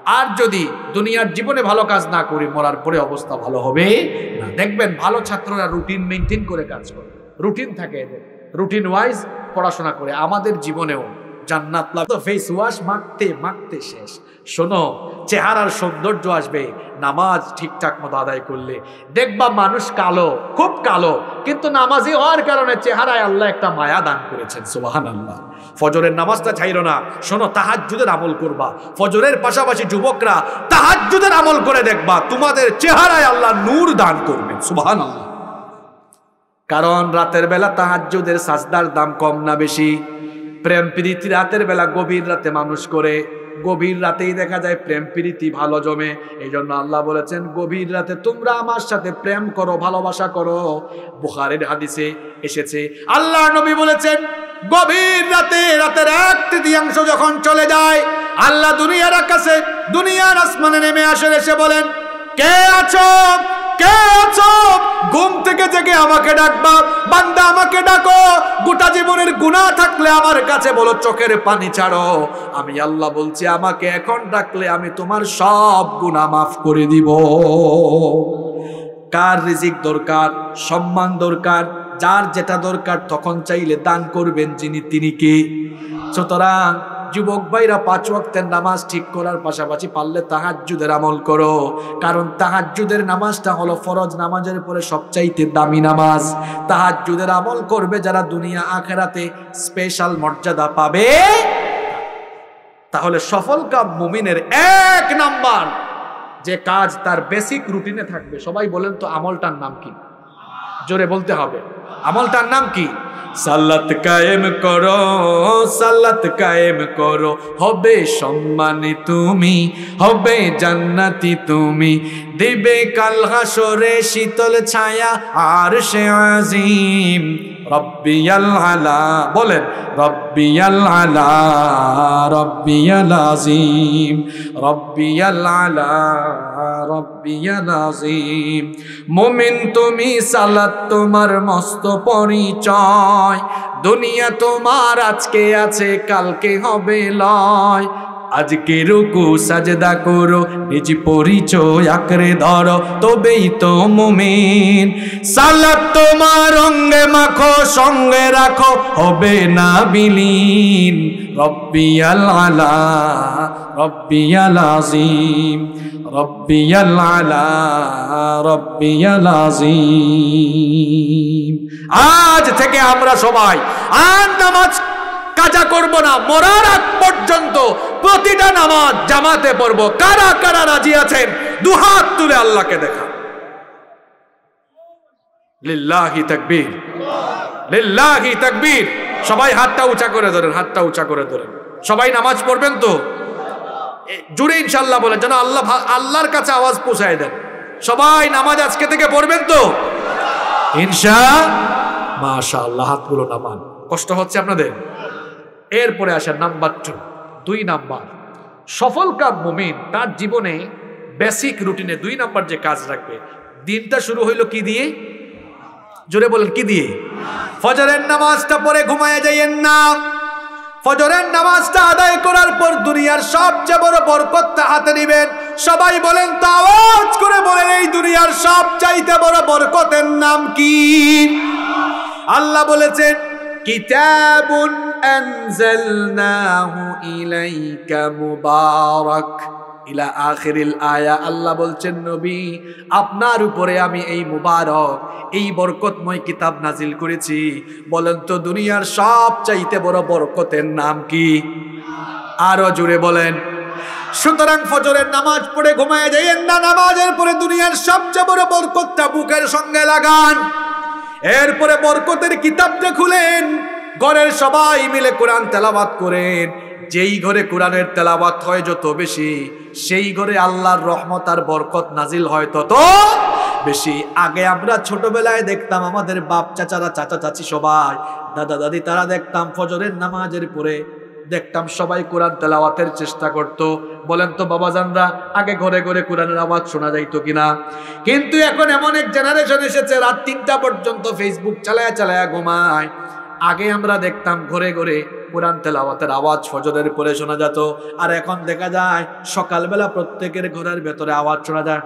আর যদি দুনিয়ার জীবনে ভালো কাজ না করি মরার পরে অবস্থা ভালো হবে না। দেখবেন ভালো ছাত্ররা রুটিন মেনটেন করে কাজ করে, রুটিন থাকে এদের, রুটিন ওয়াইজ পড়াশোনা করে। আমাদের জীবনেও জান্নাত লাভ তো ফেস ওয়াশ মাখতে মাখতে শেষ। শোনো, চেহারার সৌন্দর্য আসবে নামাজ ঠিকঠাক মতো আদায় করলে। দেখবা মানুষ কালো, খুব কালো, কিন্তু নামাজি হওয়ার কারণে চেহারায় আল্লাহ একটা মায়া দান করেছেন। সুবহানাল্লাহ। ফজরের নামাজটা ছাইরো না। শোনো, তাহাজ্জুদের আমল করবা। ফজরের পাশাপাশি যুবকরা তাহাজ্জুদের আমল করে দেখবা, তোমাদের চেহারায় আল্লাহ নূর দান করবেন। সুবহানাল্লাহ। কারণ রাতের বেলা তাহাজ্জুদের সাজদার দাম কম না বেশি? প্রেম প্রীতি রাতের বেলা গভীর রাতে মানুষ করে, গভীর রাতেই দেখা যায় প্রেম প্রীতি ভালো জমে। এই জন্য আল্লাহ বলেছেন গভীর রাতে তোমরা আমার সাথে প্রেম করো, ভালোবাসা করো। বুখারীর হাদিসে এসেছে আল্লাহ নবী বলেছেন গভীর রাতে, রাতের এক তৃতীয়াংশ যখন চলে যায়, আল্লাহ দুনিয়ার আকাশে, দুনিয়ার আসমানে নেমে আসেন, এসে বলেন কে আছো, কে আছো? ঘুম থেকে জেগে আমাকে ডাকবা, বান্দা আমাকে ডাকো। গোটা জীবনের গুনাহ থাকলে আমার কাছে বলো, চোখের পানি ছাড়ো। আমি আল্লাহ বলছি আমাকে এখন ডাকলে আমি তোমার সব গুনাহ মাফ করে দিব। কার রিজিক দরকার, সম্মান দরকার, যার যেটা দরকার তখন চাইলে দান করবেন যিনি, তিনি কে? সুতরাং যুবক ভাইরা পাঁচ ওয়াক্তের নামাজ ঠিক করার পাশাপাশি পারলে তাহাজ্জুদের আমল করো। কারণ তাহাজ্জুদের নামাজটা হলো ফরজ নামাজের পরে সবচাইতে দামি নামাজ। তাহাজ্জুদের আমল করবে যারা দুনিয়া আখেরাতে স্পেশাল মর্যাদা পাবে। তাহলে সফল কাম মুমিনের এক নাম্বার যে কাজ তার বেসিক রুটিনে থাকবে। সবাই বলেন তো আমলটার নাম কি? জোরে বলতে হবে। আমলটার নাম কি? সালাত কায়েম করো, সালাত কায়েম করো, হবে সম্মানী তুমি, হবে জান্নাতি তুমি, দিবে কাল হাসরে শীতল ছায়া আরশে আজিম। রব্বিয়াল আলা, বলেন রব্বিয়াল আলা, রব্বিয়াল আজিম, রব্বিয়াল আলা, রব্বিয়াল আজিম। মুমিন তুমি, সালাত তোমার মস্ত পরিচয়, দুনিয়া তোমার আজকে আছে কালকে হবে লয়। আজকে রুকু সাজদা করো, নিজ পরিচয় আঁকড়ে ধরো, তবেই তো মুমিন। সালাত তোমার অঙ্গে মাখো, সঙ্গে রাখো, হবে না বিলীন। রব্বিয়াল আলা, রব্বিয়াল আজিম, রব্বিয়াল আলা, রব্বিয়াল আজিম। আজ থেকে আমরা সবাই আর নামাজ কাজা করব না, মরার আগ পর্যন্ত প্রতিটা নামাজ জামাতে পড়ব। কারা কারা রাজি আছেন দুহাত তুলে আল্লাহকে দেখা। লিল্লাহি তাকবীর, লিল্লাহি তাকবীর। সবাই হাতটা উঁচা করে ধরেন, হাতটা উঁচা করে ধরেন। সবাই নামাজ পড়বেন তো জুড়ে ইনশাআল্লাহ বলেন, যেন আল্লাহ আল্লাহর কাছে আওয়াজ পৌঁছায় দেন। সবাই নামাজ আজকে থেকে পড়বেন তো ইনশাআল্লাহ? মাশাআল্লাহ, হাতগুলো নামান। কষ্ট হচ্ছে আপনাদের? এরপরে আসেন নাম্বার টু, দুই নাম্বার সফল কাম মুমিন তার জীবনে বেসিক রুটিনে দুই নাম্বার যে কাজ রাখবে। দিনটা শুরু হইল কি দিয়ে? জোরে বলেন কি দিয়ে? ফজরের নামাজটা পড়ে ঘুমায় যাইয়েন না। ফজরের নামাজটা আদায় করার পর দুনিয়ার সবচেয়ে বড় বরকতটা হাতে নিবেন। সবাই বলেন তো, আওয়াজ করে বলেন, এই দুনিয়ার সবচাইতে বড় বরকতের নাম কি? আল্লাহ বলেছেন কিতাবুন আনজালনাহু ইলাইকা মুবারাক ইলা আখিরিল আয়া। আল্লাহ বলছেন নবী, আপনার উপরে আমি এই মুবারক, এই বরকতময় কিতাব নাজিল করেছি। বলেন তো দুনিয়ার সবচাইতে বড় বরকতের নাম কি? আরো জোরে বলেন। সুতরাং ফজরের নামাজ পড়ে ঘুমায় যাইয়েন না। নামাজের পরে দুনিয়ার সবচেয়ে বড় বরকতটা বুকের সঙ্গে লাগান। এরপরে বরকতের কিতাবটা খুলেন, ঘরের সবাই মিলে কোরআন তেলাওয়াত করেন। যেই ঘরে কোরআনের তেলাওয়াত হয় যত বেশি, সেই ঘরে আল্লাহর রহমত আর বরকত নাজিল হয় তত বেশি। আগে আমরা ছোটবেলায় দেখতাম আমাদের বাপ চাচারা, চাচা চাচি সবাই, দাদা দাদি, তারা দেখতাম ফজরের নামাজের পরে দেখতাম সবাই কোরআন তেলাওয়াতের চেষ্টা করত। বলেন তো বাবাজানরা, আগে ঘরে ঘরে কোরআনের আওয়াজ শোনা যাইতো কিনা? কিন্তু এখন এমন এক জেনারেশন এসেছে, রাত তিনটা পর্যন্ত ফেসবুক চালায়া চালায়া ঘুমায়। আগে আমরা দেখতাম ঘরে ঘরে কোরআন তেলাওয়াতের আওয়াজ ফজরের পরে শোনা যেত, আর এখন দেখা যায় সকালবেলা প্রত্যেকের ঘরের ভেতরে আওয়াজ শোনা যায়।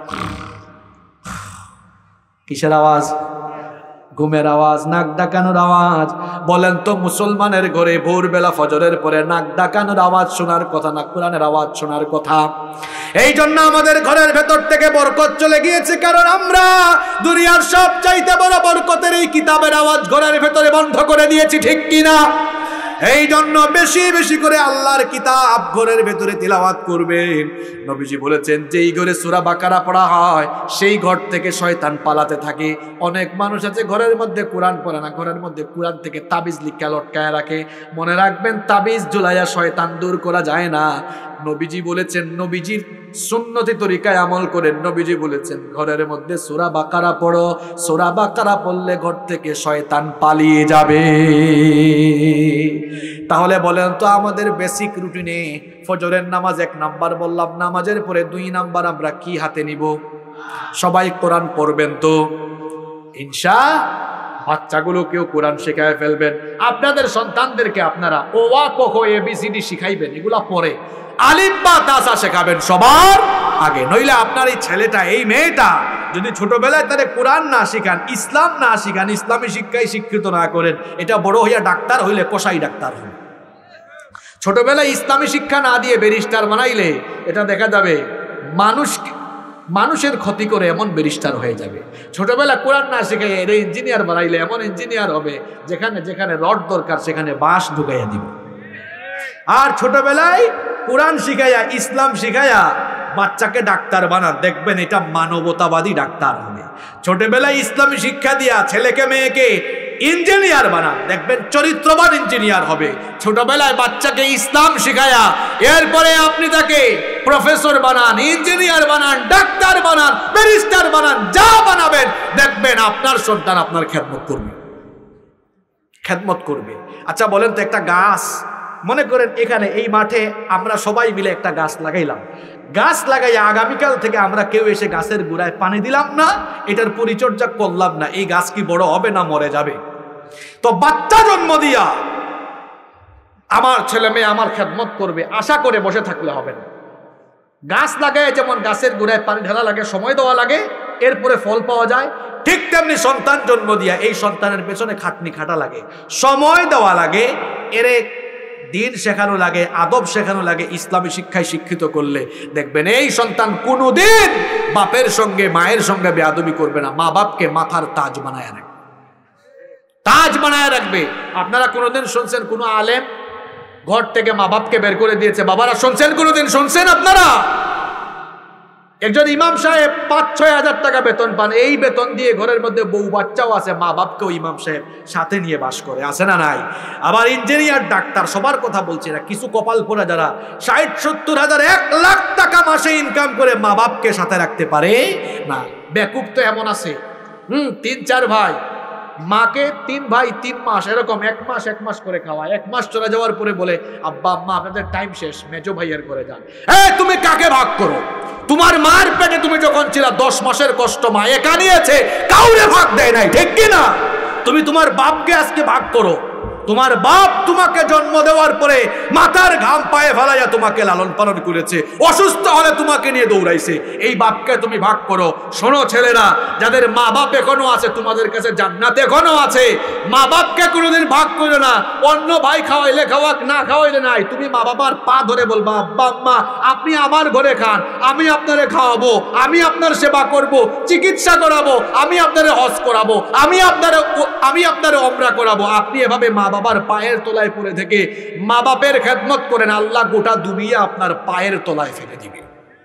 কিসের আওয়াজ? ঘুমের আওয়াজ, নাক ডাকানোর আওয়াজ। বলেন তো মুসলমানের ঘরে ভোরবেলা ফজরের পরে নাক ডাকানোর আওয়াজ শোনার কথা না কোরআনের আওয়াজ শোনার কথা? এই জন্য আমাদের ঘরের ভেতর থেকে বরকত চলে গিয়েছে, কারণ আমরা দুনিয়ার সব চাইতে বড় বরকতের এই কিতাবের আওয়াজ ঘরের ভেতরে বন্ধ করে দিয়েছি, ঠিক কিনা? এই জন্য বেশি বেশি করে আল্লাহর কিতাব ঘরের ভেতরে তিলাওয়াত করবেন। নবীজি বলেছেন যেই ঘরে সূরা বাকারা পড়া হয় সেই ঘর থেকে শয়তান পালাতে থাকে। অনেক মানুষ আছে ঘরের মধ্যে কোরআন পড়ে না, ঘরের মধ্যে কোরআন থেকে তাবিজ লিখা লটকায় রাখে। মনে রাখবেন, তাবিজ ঝুলাইয়া শয়তান দূর করা যায় না। নবীজি বলেছেন, নবীজির সুন্নতি তরিকায় আমল করেন। নবীজি বলেছেন ঘরের মধ্যে সূরা বাকারা পড়ো, সূরা বাকারা পড়লে ঘর থেকে শয়তান পালিয়ে যাবে। তাহলে বলেন তো আমাদের বেসিক রুটিনে ফজরের নামাজ এক নাম্বার বললাম, নামাজের পরে দুই নাম্বার আমরা কি হাতে নিব? সবাই কোরআন পড়বেন তো ইনশাআল্লাহ। বাচ্চাগুলোকেও কোরআন শেখায় ফেলবেন। আপনাদের সন্তানদেরকে আপনারা ও আ ক খ এ বি সি ডি শিখাইবেন, এগুলা পরে আলিফ বা তাসা শেখাবেন সবার আগে। নইলে আপনার এই ছেলেটা এই মেয়েটা যদি ছোটবেলায় তাদের কোরআন না শিখান, ইসলাম না শিখান, ইসলামী শিক্ষায় শিক্ষিত না করেন, এটা বড় হইয়া ডাক্তার হইলে কসাই ডাক্তার হবে। ছোটবেলায় ইসলামী শিক্ষা না দিয়ে ব্যারিস্টার বানাইলে এটা দেখা যাবে মানুষ মানুষের ক্ষতি করে এমন ব্যারিস্টার হয়ে যাবে। ছোটবেলা কোরআন না শিখাই এর ইঞ্জিনিয়ার বানাইলে এমন ইঞ্জিনিয়ার হবে যেখানে যেখানে রড দরকার সেখানে বাঁশ ঢুকাইয়া দিবে। আর ছোটবেলায় কোরআন শিখাইয়া ইসলাম শিখাইয়া বাচ্চাকে ডাক্তার বানান, দেখবেন এটা মানবতাবাদী ডাক্তার হবে। ছোটবেলায় ইসলামী শিক্ষা দিয়া ছেলেকে মেয়েকে ইঞ্জিনিয়ার বানান, দেখবেন চরিত্রবান ইঞ্জিনিয়ার হবে। ছোটবেলায় বাচ্চাকে ইসলাম শিখায়া এরপরে আপনি তাকে প্রফেসর বানান, ইঞ্জিনিয়ার বানান, ডাক্তার বানান, ব্যারিস্টার বানান, যা বানাবেন দেখবেন আপনার সন্তান আপনার খেদমত করবে, খেদমত করবে। আচ্ছা বলেন তো, একটা গাছ মনে করেন এখানে এই মাঠে আমরা সবাই মিলে একটা গাছ লাগাইলাম, গাছ লাগাইয়া আগামীকাল থেকে আমরা কেউ এসে গাছের গোড়ায় পানি দিলাম না, এটার পরিচর্যা করলাম না, এই গাছ কি বড় হবে না মরে যাবে? তো বাচ্চা জন্ম দিয়া আমার ছেলে মেয়ে আমার খেদমত করবে আশা করে বসে থাকলে হবে না। গাছ লাগায় যেমন গাছের গোড়ায় পানি ঢালা লাগে, সময় দেওয়া লাগে, এরপরে ফল পাওয়া যায়, ঠিক তেমনি সন্তান জন্ম দিয়া এই সন্তানের পেছনে খাটনি খাটা লাগে, সময় দেওয়া লাগে, এরে দিন শেখানো লাগে, আদব শেখানো লাগে। ইসলামী শিক্ষায় শিক্ষিত করলে দেখবেন এই সন্তান কোনোদিন বাপের সঙ্গে মায়ের সঙ্গে বেয়াদবি করবে না, মা বাপকে মাথার তাজ বানায় রাখবে, তাজ বানায় রাখবে। আপনারা কোনোদিন শুনছেন কোনো আলেম ঘর থেকে মা বাপকে বের করে দিয়েছে? বাবারা শুনছেন কোনোদিন? শুনছেন আপনারা? একজন ইমাম সাহেব পাঁচ ছয় হাজার টাকা বেতন পান, এই বেতন দিয়ে ঘরের মধ্যে বউ বাচ্চাও আছে, মা বাপকেও ইমাম সাহেব সাথে নিয়ে বাস করে, আছে না নাই? আবার ইঞ্জিনিয়ার ডাক্তার সবার কথা বলছে না, কিছু কপাল পোড়া যারা ষাট সত্তর হাজার এক লাখ টাকা মাসে ইনকাম করে মা বাপকে সাথে রাখতে পারে না। বেকুব তো এমন আছে, হুম তিন চার ভাই, মাকে তিন ভাই তিন মাস এরকম এক মাস এক মাস করে খাওয়ায়, এক মাস চলে যাওয়ার পরে বলে আব্বা আম্মা আপনাদের টাইম শেষ, মেজো ভাইয়ের করে যান। এ তুমি কাকে ভাগ করো? তোমার মার পেটে তুমি যখন ছিল দশ মাসের কষ্ট মা একা নিয়েছে, কাউরে ভাগ দেয় নাই, ঠিক কিনা? তুমি তোমার বাপকে আজকে ভাগ করো। তোমার বাপ তোমাকে জন্ম দেওয়ার পরে মাথার ঘাম পায়ে ফেলাইয়া তোমাকে লালন পালন করেছে, অসুস্থ হলে তোমাকে নিয়ে দৌড়াইছে, এই বাপকে তুমি ভাগ করো। শোনো ছেলেরা, যাদের মা বাপ এখনো আছে তোমাদের কাছে জান্নাত এখনো আছে, মা বাপকে কোনোদিন ভাগ করো না। অন্য ভাই খাওয়াইলে খাওয়াক, না খাওয়াইলে নাই, তুমি মা বাবার পা ধরে বলবা আব্বা আম্মা আপনি আমার ঘরে খান, আমি আপনারে খাওয়াবো, আমি আপনার সেবা করব, চিকিৎসা করাবো, আমি আপনারে হজ করাবো, আমি আপনারে আমি আপনারে ওমরা করাবো। আপনি এভাবে মা বাবার পায়ের তলায় পড়ে থেকে মা বাপের খেদমত করেন, আল্লাহ গোটা দুনিয়া আপনার পায়ের তলায় ফেলে দিবে।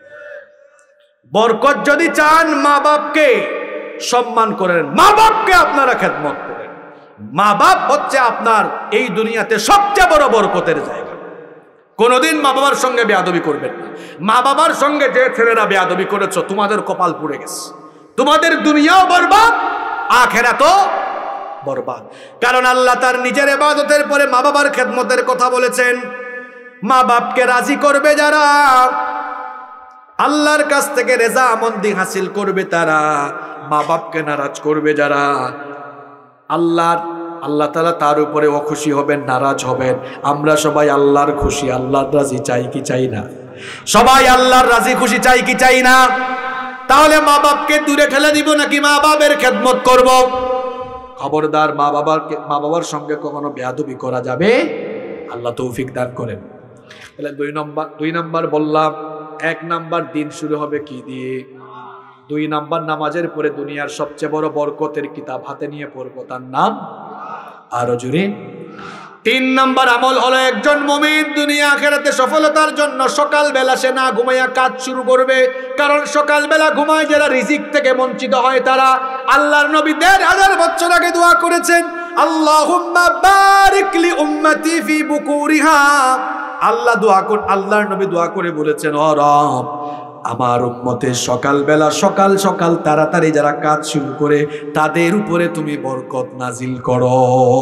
বরকত যদি চান মা বাপকে সম্মান করেন, মা বাপকে আপনারা খেদমত করেন। মা বাপ হচ্ছে আপনার এই দুনিয়াতে সবচেয়ে বড় বরকতের জায়গা। কোনোদিন মা বাবার সঙ্গে বেয়াদবি করবেন না। মা বাবার সঙ্গে যে ছেলেরা বেয়াদবি করেছো তোমাদের কপাল পুড়ে গেছে, তোমাদের দুনিয়াও বরবাদ, আখিরাতও বরবাদ। কারণ আল্লাহ তার নিজের ইবাদতের পরে মা বাবার খেদমতের কথা বলেছেন। মা বাপকে রাজি করবে যারা, আল্লাহর কাছ থেকে রেজামন্দি হাসিল করবে তারা, মা বাপকে নারাজ করবে যারা, আল্লাহর আল্লাহ তাআলা তার উপরে অখুশি হবেন, নারাজ হবেন। আমরা সবাই আল্লাহর খুশি, আল্লাহর রাজি চাই কি চাই না? সবাই আল্লাহর রাজি খুশি চাই কি চাই না? তাহলে মা বাপকে দূরে ঠেলে দিব নাকি মা বাবার খেদমত করব? খবরদার, মা বাবার মা বাবার সঙ্গে কখনো বেয়াদবি করা যাবে। আল্লাহ তৌফিক দান করেন। তাহলে দুই নম্বর দুই নম্বর বললাম, এক নাম্বার দিন শুরু হবে কি দিয়ে? দুই নাম্বার নামাজের পরে দুনিয়ার সবচেয়ে বড় বরকতের কিতাব হাতে নিয়ে পড়বো, তার নাম আরো জুড়ে। তিন নাম্বার আমল হলো একজন মুমিন দুনিয়া আখিরাতে সফলতার জন্য সকালবেলা সে না ঘুমাইয়া কাজ শুরু করবে। কারণ সকালবেলা ঘুমায় যারা রিজিক থেকে বঞ্চিত হয় তারা। আল্লাহর নবী দেড় হাজার বছর আগে দোয়া করেছেন, আল্লাহুম্মা বারিক লি উম্মতি ফি বুকুরিহা। আল্লাহ দোয়া কর আল্লাহর নবী দোয়া করে বলেছেন, ও রব, আমার উম্মতের সকালবেলা সকাল সকাল তাড়াতাড়ি যারা কাজ শুরু করে তাদের উপরে তুমি বরকত নাজিল করো।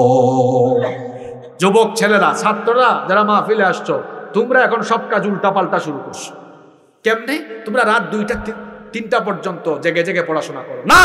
যুবক ছেলেরা, ছাত্ররা যারা মাহফিলে আসছো, তোমরা এখন সব কাজ উল্টা পাল্টা শুরু করছো। কেমনে? তোমরা রাত দুইটা তিনটা পর্যন্ত জেগে জেগে পড়াশোনা করো না।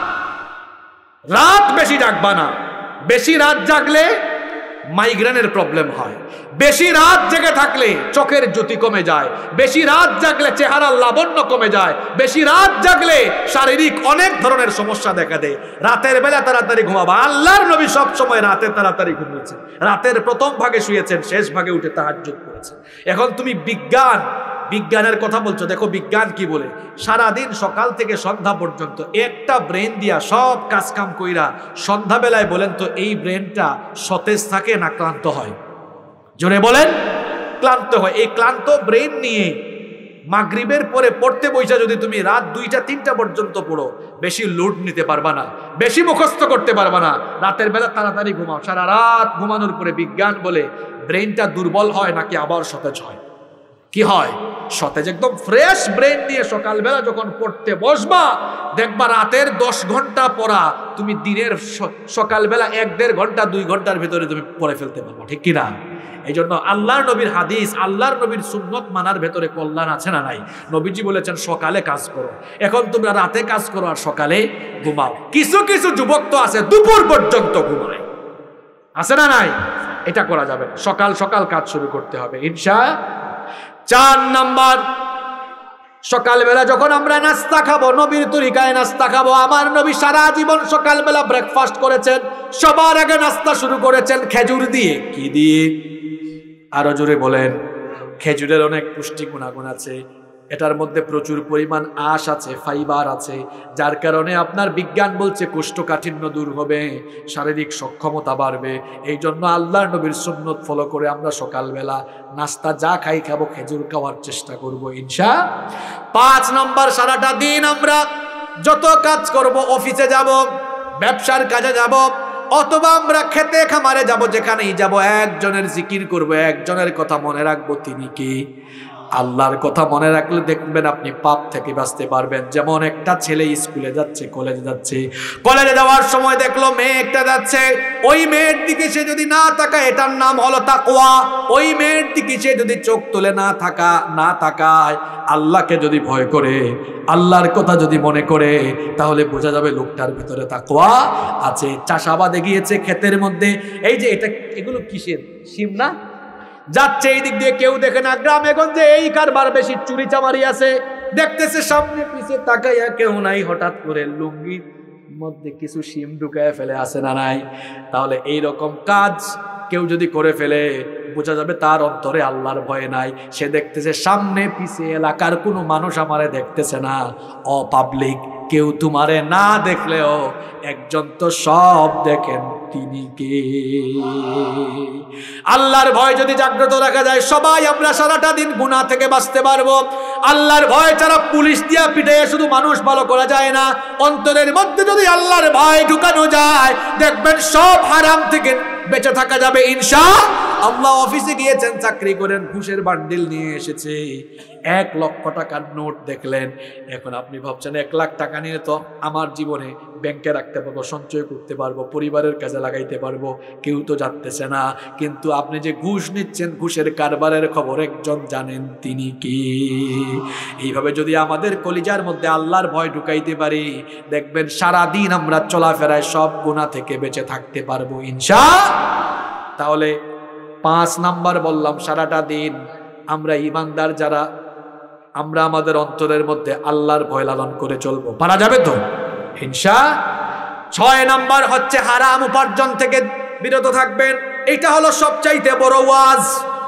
রাত বেশি জাগবা না। বেশি রাত জাগলে মাইগ্রেনের প্রবলেম হয়। বেশি রাত জেগে থাকলে চোখের জ্যোতি কমে যায়। বেশি রাত জাগলে চেহারার লাবণ্য কমে যায়। বেশি রাত জাগলে শারীরিক অনেক ধরনের সমস্যা দেখা দেয়। রাতের বেলা তাড়াতাড়ি ঘুমাবা। আল্লাহর নবী সব সময় রাতে তাড়াতাড়ি ঘুমিয়েছেন। রাতের প্রথম ভাগে শুয়েছেন, শেষ ভাগে উঠে তাহাজ্জুদ করেছেন। এখন তুমি বিজ্ঞান বিজ্ঞানের কথা বলছো, দেখো বিজ্ঞান কি বলে। সারাদিন সকাল থেকে সন্ধ্যা পর্যন্ত একটা ব্রেন দিয়া সব কাজ কাম কইরা সন্ধ্যাবেলায় বলেন তো এই ব্রেনটা সতেজ থাকে না ক্লান্ত হয়? জোরে বলেন। ক্লান্ত হয়। এই ক্লান্ত ব্রেন নিয়ে মাগরিবের পরে পড়তে বইসা যদি তুমি রাত দুইটা তিনটা পর্যন্ত পড়ো, বেশি লোড নিতে পারবা না, বেশি মুখস্থ করতে পারবা না। রাতের বেলা তাড়াতাড়ি ঘুমাও। সারা রাত ঘুমানোর পরে বিজ্ঞান বলে ব্রেনটা দুর্বল হয় নাকি আবার সতেজ হয়? কি হয়? সতেজ। একদম ফ্রেশ ব্রেন নিয়ে সকালবেলা যখন পড়তে বসবা, দেখবা রাতের দশ ঘন্টা পড়া তুমি দিনের সকালবেলা এক দেড় ঘন্টা দুই ঘন্টার ভিতরে তুমি পড়ে ফেলতে পারবো, ঠিক কিনা? এই জন্য আল্লাহর নবীর হাদিস, আল্লাহর নবীর সুন্নত মানার ভেতরে কল্যাণ আছে না নাই? নবীজি বলেছেন সকালে কাজ করো। এখন তোমরা রাতে কাজ করো আর সকালে ঘুমাও। কিছু কিছু যুবক তো আছে দুপুর পর্যন্ত ঘুমায়, আছে না নাই? এটা করা যাবে না। সকাল সকাল কাজ শুরু করতে হবে ইনশাআল্লাহ। চার নাম্বার, সকালবেলা যখন আমরা নাস্তা খাবো, নবীর তরিকায় নাস্তা খাবো। আমার নবী সারা জীবন সকালবেলা ব্রেকফাস্ট করেছেন। সবার আগে নাস্তা শুরু করেছেন খেজুর দিয়ে। কি দিয়ে? আরো জোরে বলেন। খেজুরের অনেক পুষ্টি গুণাগুণ আছে। এটার মধ্যে প্রচুর পরিমাণ আঁশ আছে, ফাইবার আছে, যার কারণে আপনার বিজ্ঞান বলছে কোষ্ঠকাঠিন্য দূর হবে, শারীরিক সক্ষমতা বাড়বে। এই জন্য আল্লাহর নবীর সুন্নত ফলো করে আমরা সকালবেলা নাস্তা যা খাই খাবো, খেজুর খাওয়ার চেষ্টা করবো ইনশাআল্লাহ। পাঁচ নম্বর, সারাটা দিন আমরা যত কাজ করব, অফিসে যাব, ব্যবসার কাজে যাব, অথবা আমরা খেতে খামারে যাব, যেখানেই যাব, একজনের জিকির করব, একজনের কথা মনে রাখবো। তিনি কি? আল্লাহর কথা মনে রাখলে দেখবেন আপনি পাপ থেকে বাঁচতে পারবেন। যেমন একটা ছেলে স্কুলে যাচ্ছে, কলেজে যাচ্ছে, কলেজে যাওয়ার সময় দেখলো মেয়ে একটা যাচ্ছে, ওই মেয়ের দিকে সে যদি না তাকায়, এটার নাম হলো তাকওয়া। ওই মেয়ের দিকে সে যদি চোখ তুলে না থাকা না তাকায়, আল্লাহকে যদি ভয় করে, আল্লাহর কথা যদি মনে করে, তাহলে বোঝা যাবে লোকটার ভিতরে তাকওয়া আছে। চাষাবাদে গিয়েছে ক্ষেতের মধ্যে, এই যে এটা এগুলো কিসের সিম না, যাচ্ছে এই দিক দিয়ে, কেউ দেখে না। গ্রামে গঞ্জে এই কারবার বেশি, চুরি চামারি আছে, দেখতেছে সামনে পিছে তাকাইয়া কেউ নাই, হঠাৎ করে লুঙ্গির মধ্যে কিছু শিম ঢুকায় ফেলে, আসে না নাই? তাহলে এই রকম কাজ কেউ যদি করে ফেলে, বোঝা যাবে তার অন্তরে আল্লাহর ভয় নাই। সে দেখতেছে সামনে পিছে এলাকার কোনো মানুষ আমারে দেখতেছে না, অপাবলিক, কেউ তোমারে না দেখলেও একজন তো সব দেখেন, তিনি কে? আল্লাহর ভয় যদি জাগ্রত রাখা যায়, সবাই আমরা সারাটা দিন গুনাহ থেকে বাঁচতে পারবো। আল্লাহর ভয় ছাড়া পুলিশ দিয়া পিটাইয়া শুধু মানুষ ভালো করা যায় না। অন্তরের মধ্যে যদি আল্লাহর ভয় ঢুকানো যায়, দেখবেন সব হারাম থেকে বেঁচে থাকা যাবে ইনশাআল্লাহ। অফিসে গিয়েছেন, চাকরি করেন, ঘুষের বান্ডিল নিয়ে এসেছে, এক লক্ষ টাকার নোট দেখলেন। এখন আপনি ভাবছেন এক লাখ টাকা নিয়ে তো আমার জীবনে ব্যাংকে রাখতে পারবো, সঞ্চয় করতে পারবো, পরিবারের কাজে লাগাইতে পারবো, কেউ তো জানতেছে না। কিন্তু আপনি যে ঘুষ নিচ্ছেন, ঘুষের কারবারের খবর একজন জানেন, তিনি কি? এইভাবে যদি আমাদের কলিজার মধ্যে আল্লাহর ভয় ঢুকাইতে পারি, দেখবেন সারাদিন আমরা চলাফেরায় সব গুনাহ থেকে বেঁচে থাকতে পারবো ইনশাআল্লাহ। তাহলে পাঁচ নাম্বার বললাম, সারাটা দিন আমরা ইমানদার যারা, আমরা আমাদের অন্তরের মধ্যে আল্লাহর ভয় লালন করে চলবো। পারা যাবে তো ইনশাআল্লাহ। ছয় নাম্বার হচ্ছে হারাম উপার্জন থেকে বিরত থাকবেন। এটা হলো সবচাইতে বড় ওয়াজ।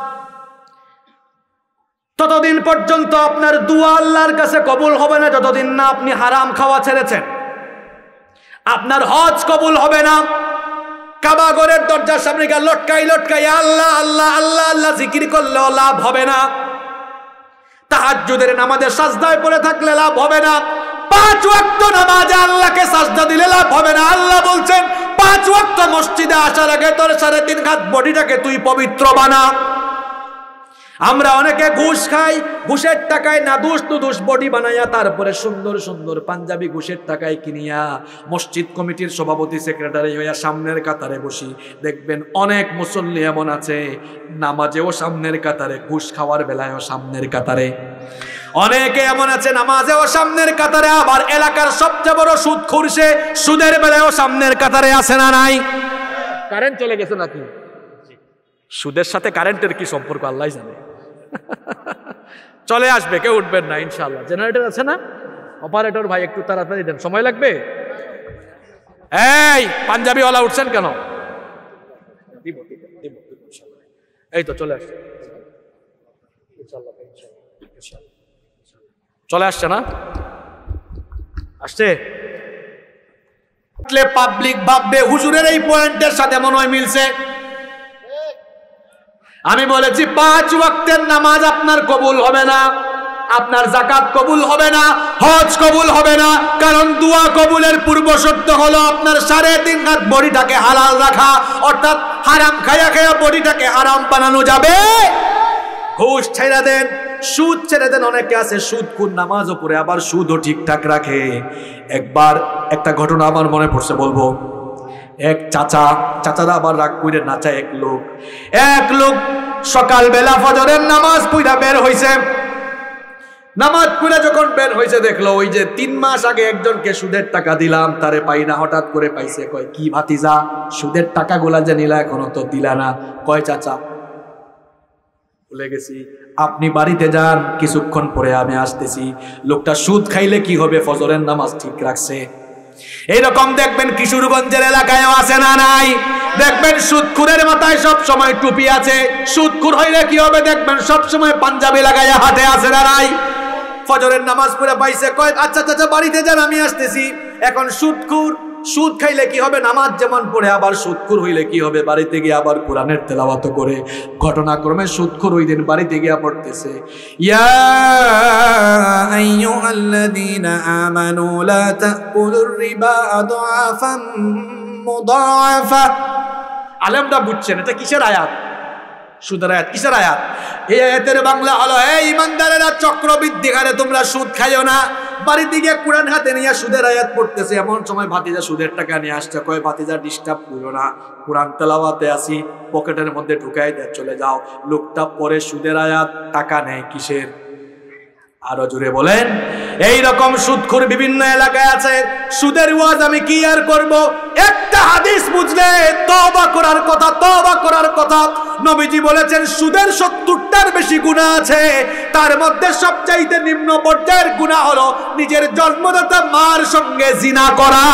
ততদিন পর্যন্ত আপনার দুয়া আল্লাহর কাছে কবুল হবে না যতদিন না আপনি হারাম খাওয়া ছেড়েছেন। আপনার হজ কবুল হবে না কাবা ঘরের দরজার সামনে গিয়ে লটকাই লটকাই আল্লাহ আল্লাহ আল্লাহ আল্লাহ জিকির করলেও লাভ হবে না। তাহাজ্জুদের নামাজে সাজদায় পড়ে থাকলে লাভ হবে না। পাঁচ ওয়াক্ত নামাজে আল্লাহকে সাজদা দিলে লাভ হবে না। আল্লাহ বলছেন পাঁচ ওয়াক্ত মসজিদে আসার আগে তোর সাড়ে তিন হাত বডিটাকে তুই পবিত্র বানা। আমরা অনেকে ঘুষ খাই, ঘুষের টাকায় না দুষ দুষ বডি বানাইয়া তারপরে সুন্দর সুন্দর পাঞ্জাবি ঘুষের টাকায় কিনিয়া মসজিদ কমিটির সভাপতি সেক্রেটারি হইয়া সামনের কাতারে বসি। দেখবেন অনেক মুসল্লি এমন আছে, নামাজেও সামনের কাতারে, ঘুষ খাওয়ার বেলায়ও সামনের কাতারে। অনেকে এমন আছে নামাজেও সামনের কাতারে, আবার এলাকার সবচেয়ে বড় সুদখোর সে, সুদের বেলায়ও সামনের কাতারে আছে না নাই? কারেন্ট চলে গেছে নাকি? সুদের সাথে কারেন্টের কি সম্পর্ক আল্লাহ জানে। চলে আসবে, কেউ উঠবেন না ইনশাআল্লাহ। জেনারেটর আছে না? অপারেটর ভাই একটু তাড়াতাড়ি দেন, সময় লাগবে। এই পাঞ্জাবিওয়ালা উঠছেন কেন? এই তো চলে আসছে, চলে আসছে না? আসছে। পাবলিক ভাববে হুজুরের এই পয়েন্টের সাথে মনে হয় মিলছে। আমি বলেছি পাঁচ ওয়াক্তের নামাজ আপনার কবুল হবে না, আপনার যাকাত কবুল হবে না, হজ কবুল হবে না। কারণ দোয়া কবুলের পূর্ব শর্ত হলো আপনার সাড়ে তিন হাত বডিটাকে হালাল রাখা, অর্থাৎ হারাম খায়া খায়া বডিটাকে হারাম বানানো যাবে। ঘুষ ছেড়ে দেন, সুদ ছেড়ে দেন। অনেকে আছে সুদখোর, নামাজও পড়ে আবার সুদও ঠিকঠাক রাখে। একবার একটা ঘটনা আমার মনে পড়ছে, বলবো। এক চাচা, চাচারা আবার রাগ করে নাচায়। এক লোক এক লোক সকালবেলা ফজরের নামাজ পড়া বের হইছে। নামাজ পড়া যখন বের হইছে দেখলো ওই যে তিন মাস আগে একজনকে সুদের টাকা দিলাম, তারে পাই না, হঠাৎ করে পাইছে। কয় কি ভাতিজা, সুদের টাকা গুলা যে নিলা এখনো তো দিলা না? কয় চাচা ভুলে গেছি, আপনি বাড়িতে যান, কিছুক্ষণ পরে আমি আসতেছি। লোকটা সুদ খাইলে কি হবে, ফজরের নামাজ ঠিক রাখছে। এইরকম দেখবেন কিশোরগঞ্জের এলাকায়ও আছে না নাই? দেখবেন সুদখুরের মাথায় সব সময় টুপি আছে। সুদখুর হইলে কি হবে, দেখবেন সব সময় পাঞ্জাবি লাগাইয়া হাতে আছে না নাই? ফজরের নামাজ পড়ে পাইছে, কয় আচ্ছা চাচা বাড়িতে যান, আমি আসতেছি। এখন সুদখুর, সুদ খাইলে কি হবে, নামাজ যেমন পড়ে আবার সুদখুর হইলে কি হবে, বাড়িতে গিয়ে আবার কোরআনের তেলাওয়াত করে। ঘটনাক্রমে সুদখুর ওই দিন বাড়িতে গিয়ে পড়তেছে, ইয়া আইয়ুহাল্লাযীনা আমানু লা তাকুলুর রিবা আদআফাম মুদাআফা। আলেমরা বুঝছেন এটা কিসের আয়াত? সুদের আয়াত। কিসের আয়াত? এই আয়াতের বাংলা হলো, হে ঈমানদারেরা, চক্রবৃদ্ধি হারে তোমরা সুদ খাইও না। বাড়িতে গিয়ে কোরআন হাতে নিয়ে সুদের আয়াত পড়তেছে। এমন সময় ভাতিজা সুদের টাকা নিয়ে আসছে। কয় ভাতিজা ডিস্টার্ব করো না, কোরআন তেলাওয়াতে আসি, পকেটের মধ্যে ঢুকাই দিয়ে চলে যাও। লোকটা পরে সুদের আয়াত, টাকা নেয় কিসের? আরো জোরে বলেন। এই রকম সুদখোর বিভিন্ন এলাকায় আছে। সুদের ওয়াজ আমি কি আর করব? একটা হাদিস বুঝলে তওবা করার কথা, তওবা করার কথা। নবীজি বলেছেন সুদের সত্তরটার বেশি গুনাহ আছে, তার মধ্যে সবচাইতে নিম্ন পর্যায়ের গুনাহ হলো নিজের জন্মদাতা মার সঙ্গে জিনা করা।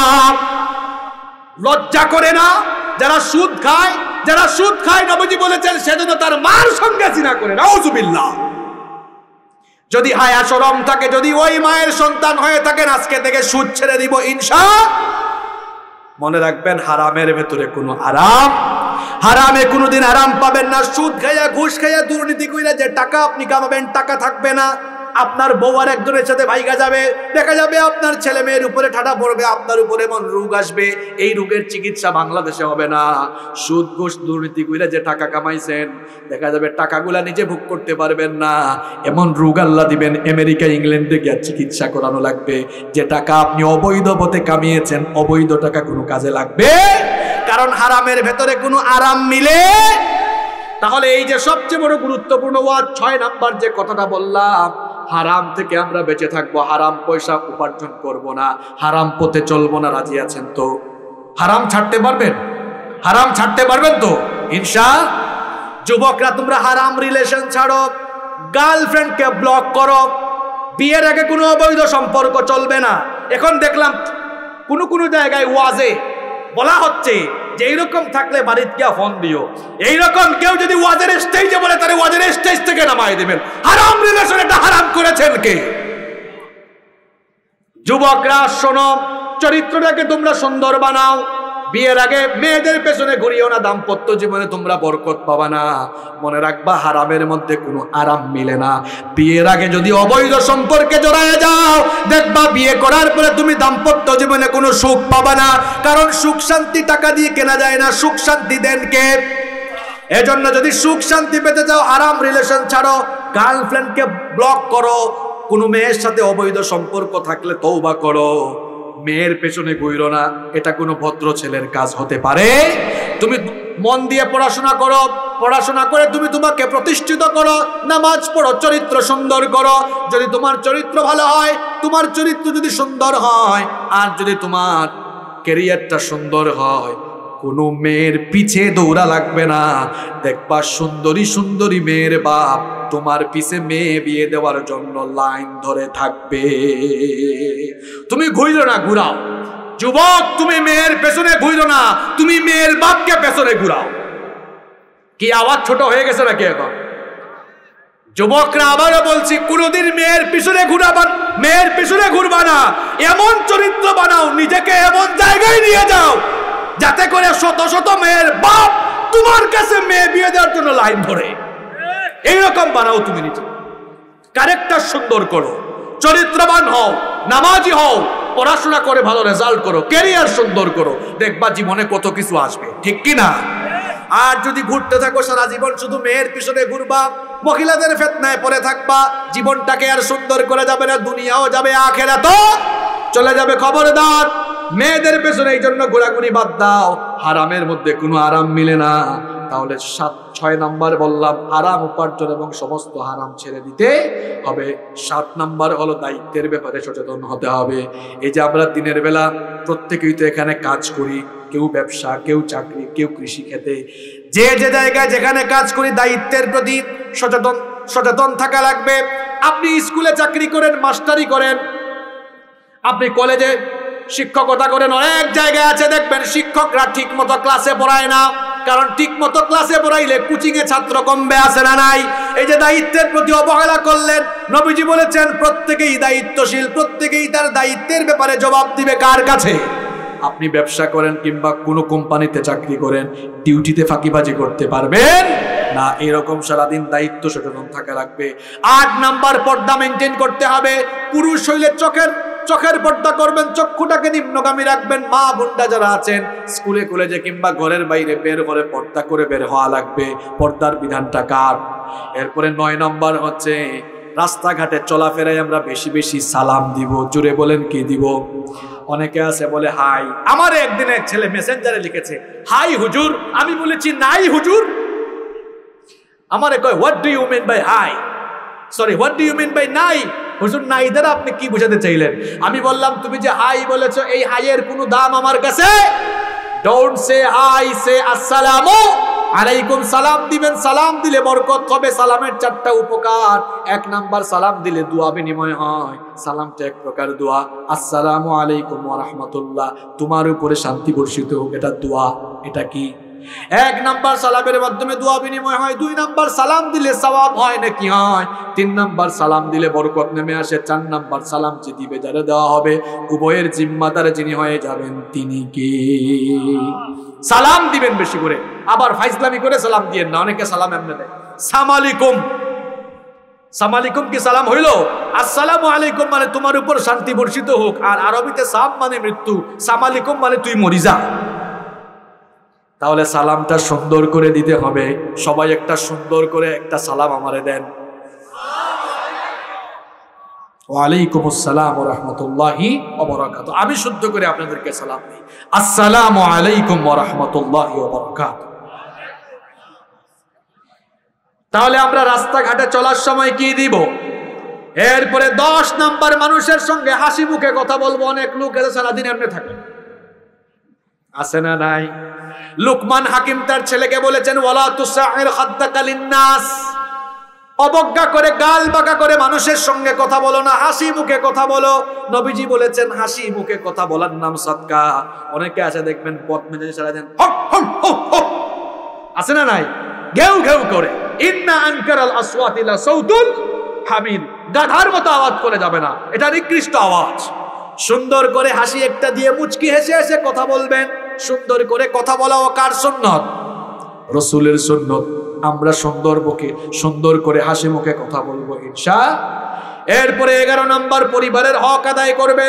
লজ্জা করে না? যারা সুদ খায়, যারা সুদ খায় নবীজি বলেছেন সেজন্য তার মার সঙ্গে জিনা করে। নাউজুবিল্লাহ। যদি হায়া শরম থাকে, যদি ওই মায়ের সন্তান হয়ে থাকেন, আজকে থেকে সুদ ছেড়ে দিব ইনশাআল্লাহ। মনে রাখবেন হারামের ভেতরে কোনো আরাম, হারামে কোনোদিন আরাম পাবেন না। সুদ খাইয়া, ঘুষ খাইয়া, দুর্নীতি কইরা যে টাকা আপনি কামাবেন, টাকা থাকবে না। আপনার বউ আর একজনের সাথে ভাইগা যাবে, দেখা যাবে আপনার ছেলে মেয়ের উপরে ঠাডা পড়বে, আপনার উপরে এমন রোগ আসবে, এই রোগের চিকিৎসা বাংলাদেশে হবে না। সুদ ঘুষ দুর্নীতি কইরা যে টাকা কামাইছেন, দেখা যাবে টাকাগুলা নিজে ভোগ করতে পারবেন না, এমন রোগ আল্লাহ দিবেন আমেরিকা ইংল্যান্ডে গিয়ে চিকিৎসা করানো লাগবে। যে টাকা আপনি অবৈধ পথে কামিয়েছেন, অবৈধ টাকা কোনো কাজে লাগবে, কারণ হারামের ভেতরে কোনো আরাম মিলে। তাহলে এই যে সবচেয়ে বড় গুরুত্বপূর্ণ ওয়াজ, ছয় নাম্বার যে কথাটা বললাম, হারাম থেকে আমরা বেঁচে থাকবো, হারাম পয়সা উপার্জন করব না, হারাম পথে চলবো না। রাজি আছেন তো? হারাম ছাড়তে পারবেন? হারাম ছাড়তে পারবেন তো ইনশাআল্লাহ? যুবকরা তোমরা হারাম রিলেশন ছাড়ো, গার্লফ্রেন্ডকে ব্লক করো, বিয়ের আগে কোনো অবৈধ সম্পর্ক চলবে না। এখন দেখলাম কোনো কোনো জায়গায় ওয়াজে বলা হচ্ছে যে এইরকম থাকলে বাড়িতে গিয়া ফোন দিও, এইরকম কেউ যদি ওয়াজের স্টেজে বলে তাহলে ওয়াজের স্টেজ থেকে নামাই দিবেন। হারাম রিলেশন, এটা হারাম করেছেন কে? যুবকরা শোনো, চরিত্রটাকে তোমরা সুন্দর বানাও, বিয়ের আগে মেয়েদের পেছনে ঘুরিও না, দাম্পত্য জীবনে তোমরা বরকত পাবা না। মনে রাখবা হারামের মধ্যে কোনো আরাম মিলে না। বিয়ের আগে যদি অবৈধ সম্পর্কে জড়ায় যাও, দেখবা বিয়ে করার পরে তুমি দাম্পত্য জীবনে কোনো সুখ পাবা না, কারণ সুখ শান্তি টাকা দিয়ে কেনা যায় না, সুখ শান্তি দেন কে? এজন্য যদি সুখ শান্তি পেতে চাও, হারাম রিলেশন ছাড়ো, গার্লফ্রেন্ডকে ব্লক করো, কোনো মেয়ের সাথে অবৈধ সম্পর্ক থাকলে তওবা করো, মেয়ের পেছনে ঘুরো না, এটা কোনো ভদ্র ছেলের কাজ হতে পারে? তুমি মন দিয়ে পড়াশোনা করো, পড়াশোনা করে তুমি তোমাকে প্রতিষ্ঠিত করো, নামাজ পড়ো, চরিত্র সুন্দর করো। যদি তোমার চরিত্র ভালো হয়, তোমার চরিত্র যদি সুন্দর হয়, আর যদি তোমার ক্যারিয়ারটা সুন্দর হয়, কোনো মেয়ের পিছে দৌড়া লাগবে না। দেখবা সুন্দরী সুন্দরী মেয়ের বাপ তোমার পিছে মেয়ে বিয়ে দেওয়ার জন্য লাইন ধরে থাকবে। তুমি ঘুরো না, ঘুরাও। যুবক, তুমি মেয়ের পেছনে ঘুরো না, তুমি মেয়ের বাপকে পেছনে ঘুরাও। কি আওয়াজ ছোট হয়ে গেছে নাকি এখন? যুবকরা আবারও বলছি, কোনোদিন মেয়ের পিছনে ঘুরাবা, মেয়ের পিছনে ঘুরবা না। এমন চরিত্র বানাও, নিজেকে এমন জায়গায় নিয়ে যাও যাতে করে শত শত মেয়ের বাপ তোমার কাছে মেয়ে বিয়ে দেওয়ার জন্য লাইন ধরে। এইরকম বানাও তুমি নিজে, ক্যারেক্টার সুন্দর করো, চরিত্রবান হও, নামাজি হও, পড়াশোনা করে ভালো রেজাল্ট করো, ক্যারিয়ার সুন্দর করো, দেখবা জীবনে কত কিছু আসবে, ঠিক কি না? আর যদি ঘুরতে থাকো সারা জীবন শুধু মেয়ের পিছনে ঘুরবা, মহিলাদের ফিতনায় পড়ে থাকবা, জীবনটাকে আর সুন্দর করে যাবে না, দুনিয়াও যাবে, আখিরাতও চলে যাবে। খবরদার, মেয়েদের পেছনে এই জন্য ঘোরাঘুরি বাদ দাও, হারামের মধ্যে কোনো আরাম মিলে না। তাহলে সাত ছয় নাম্বার বললাম হারাম উপার্জন এবং সমস্ত হারাম ছেড়ে দিতে হবে। সাত নাম্বার হলো দায়িত্বের ব্যাপারে সচেতন হতে হবে। এই যে আমরা দিনের বেলা প্রত্যেকেই তো এখানে কাজ করি, কেউ ব্যবসা, কেউ চাকরি, কেউ কৃষি ক্ষেত্রে, যে যে জায়গায় যেখানে কাজ করি দায়িত্বের প্রতি সচেতন সচেতন থাকা লাগবে। আপনি স্কুলে চাকরি করেন, মাস্টারি করেন, আপনি কলেজে শিক্ষকতা করেন, অনেক জায়গায় আছে দেখবেন শিক্ষকরা ঠিক মতো ক্লাসে পড়ায় না, কারণ ঠিক মতো ক্লাসে পড়াইলে কোচিং এ ছাত্র কমবে, আছে না নাই? এই যে দায়িত্বের প্রতি অবহেলা করলেন, নবীজি বলেছেন প্রত্যেকেই দায়িত্বশীল, প্রত্যেকেই তার দায়িত্বের ব্যাপারে জবাব দিবে কার কাছে? আপনি ব্যবসা করেন কিংবা কোনো কোম্পানিতে চাকরি করেন, ডিউটিতে ফাঁকিবাজি করতে পারবেন না। এরকম সারাদিন দায়িত্ব সচেতন থাকা লাগবে। আট নাম্বার পর্দা মেনটেন করতে হবে। পুরুষ হইলে চোখের চোখের পর্দা করবেন, চক্ষুটাকে নিম্নগামী রাখবেন। মা বোনরা যারা আছেন স্কুলে কলেজে কিংবা ঘরের বাইরে বের করে পর্দা করে বের হওয়া লাগবে। পর্দার বিধানটা কার? এরপরে নয় নম্বর হচ্ছে রাস্তাঘাটে চলাফেরায় আমরা বেশি বেশি সালাম দিব। জোরে বলেন কি দিব? অনেকে আছে বলে হাই। আমার একদিন এক ছেলে মেসেঞ্জারে লিখেছে হাই হুজুর, আমি বলেছি নাই হুজুর। আমারে কয় what do you mean by hi, sorry what do you mean by নাই? হুজুর নাই দ্বারা আপনি কি বোঝাতে চাইলেন? আমি বললাম তুমি যে হাই বলেছো, এই হাইয়ের কোনো দাম আমার কাছে? ডোন্ট সে হাই, সে আসসালামু আলাইকুম। সালাম দিবেন, সালাম দিলে বরকত হবে। সালামের চারটা উপকার। এক নাম্বার, সালাম দিলে দোয়া বিনিময় হয়। সালামটা এক প্রকার দোয়া। আসসালামু আলাইকুম ওয়া রাহমাতুল্লাহ, তোমার উপরে শান্তি বর্ষিত হোক, এটা দোয়া। এটা কি? এক নাম্বার সালামের মাধ্যমে দোয়া বিনিময় হয়। দুই নাম্বার সালাম দিলে সওয়াব হয় নাকি হয়। তিন নাম্বার সালাম দিলে বরকত নেমে আসে। চার নাম্বার সালাম যে দিবে যারা দেওয়া হবে উভয়ের জিম্মাদার যিনি হয়ে যাবেন তিনি কি? সালাম দিবেন বেশি করে, আবার ফাইজলামি করে সালাম দিয়েন না। অনেকে সালাম এমনি দেয় সালাম আলাইকুম। সালাম আলাইকুম কি সালাম হইল? আসসালামু আলাইকুম মানে তোমার উপর শান্তি বর্ষিত হোক, আর আরবিতে সাম মানে মৃত্যু, সামালিকুম মানে তুই মরি যা। তাহলে সালামটা সুন্দর করে দিতে হবে। সবাই একটা সুন্দর করে একটা সালাম আমারে দেন। ওয়ালাইকুম আসসালাম ওয়া রাহমাতুল্লাহি ওয়া বারাকাতুহু। আমি শুদ্ধ করে আপনাদেরকে সালাম দিই, আসসালামু আলাইকুম ওয়া রাহমাতুল্লাহি ওয়া বারাকাতুহু। তাহলে আমরা রাস্তাঘাটে চলার সময় কি দিব? এরপরে দশ নাম্বার মানুষের সঙ্গে হাসি মুখে কথা বলবো। অনেক লোক এসে সারাদিন এমনি থাকে, আছে না নাই? লুকমান হাকিম তার ছেলেকে বলেছেন, ওয়ালা তুসাইর খাদ্দাকা লিন্নাস, অবজ্ঞা করে গাল বাঁকা করে মানুষের সঙ্গে কথা বলো না, হাসি মুখে কথা বলো। নবীজি বলেছেন হাসি মুখে কথা বলার নাম সাদকা। অনেকে আছে দেখবেন পথ মেজে সারাদিন আছে না নাই, ঘেউ ঘেউ করে। ইন্না আনকারাল আসওয়াতি লা সাউতুল হামির, গাধার মতো আওয়াজ করে যাবে না, এটা নিকৃষ্ট আওয়াজ। সুন্দর করে হাসি একটা দিয়ে মুচকি হেসে হেসে কথা বলবেন। সুন্দর করে কথা বলাও কার সুন্নত? রাসূলের সুন্নত। আমরা সুন্দর মুখে সুন্দর করে হাসি মুখে কথা বলবো ইনশাআল্লাহ। এরপরে এগারো নম্বর পরিবারের হক আদায় করবেন।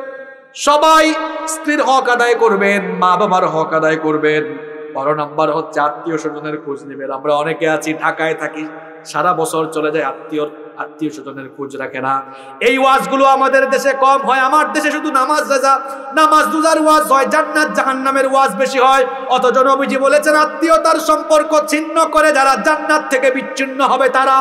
সবাই স্ত্রীর হক আদায় করবেন, মা বাবার হক আদায় করবেন। বারো নম্বর হচ্ছে আত্মীয় স্বজনের খোঁজ নেবেন। আমরা অনেকে আছি ঢাকায় থাকি, সারা বছর চলে যায়, আত্মীয় আত্মীয় স্বজনের খোঁজ রাখে না। এই ওয়াজগুলো আমাদের দেশে কম হয়। আমার দেশে শুধু নামাজ রোজা নামাজ রোজার ওয়াজ হয়, জান্নাত জাহান্নামের ওয়াজ বেশি হয়। অথচ নবীজি বলেছেন আত্মীয়তার সম্পর্ক ছিন্ন করে যারা জান্নাত থেকে বিচ্ছিন্ন হবে তারা।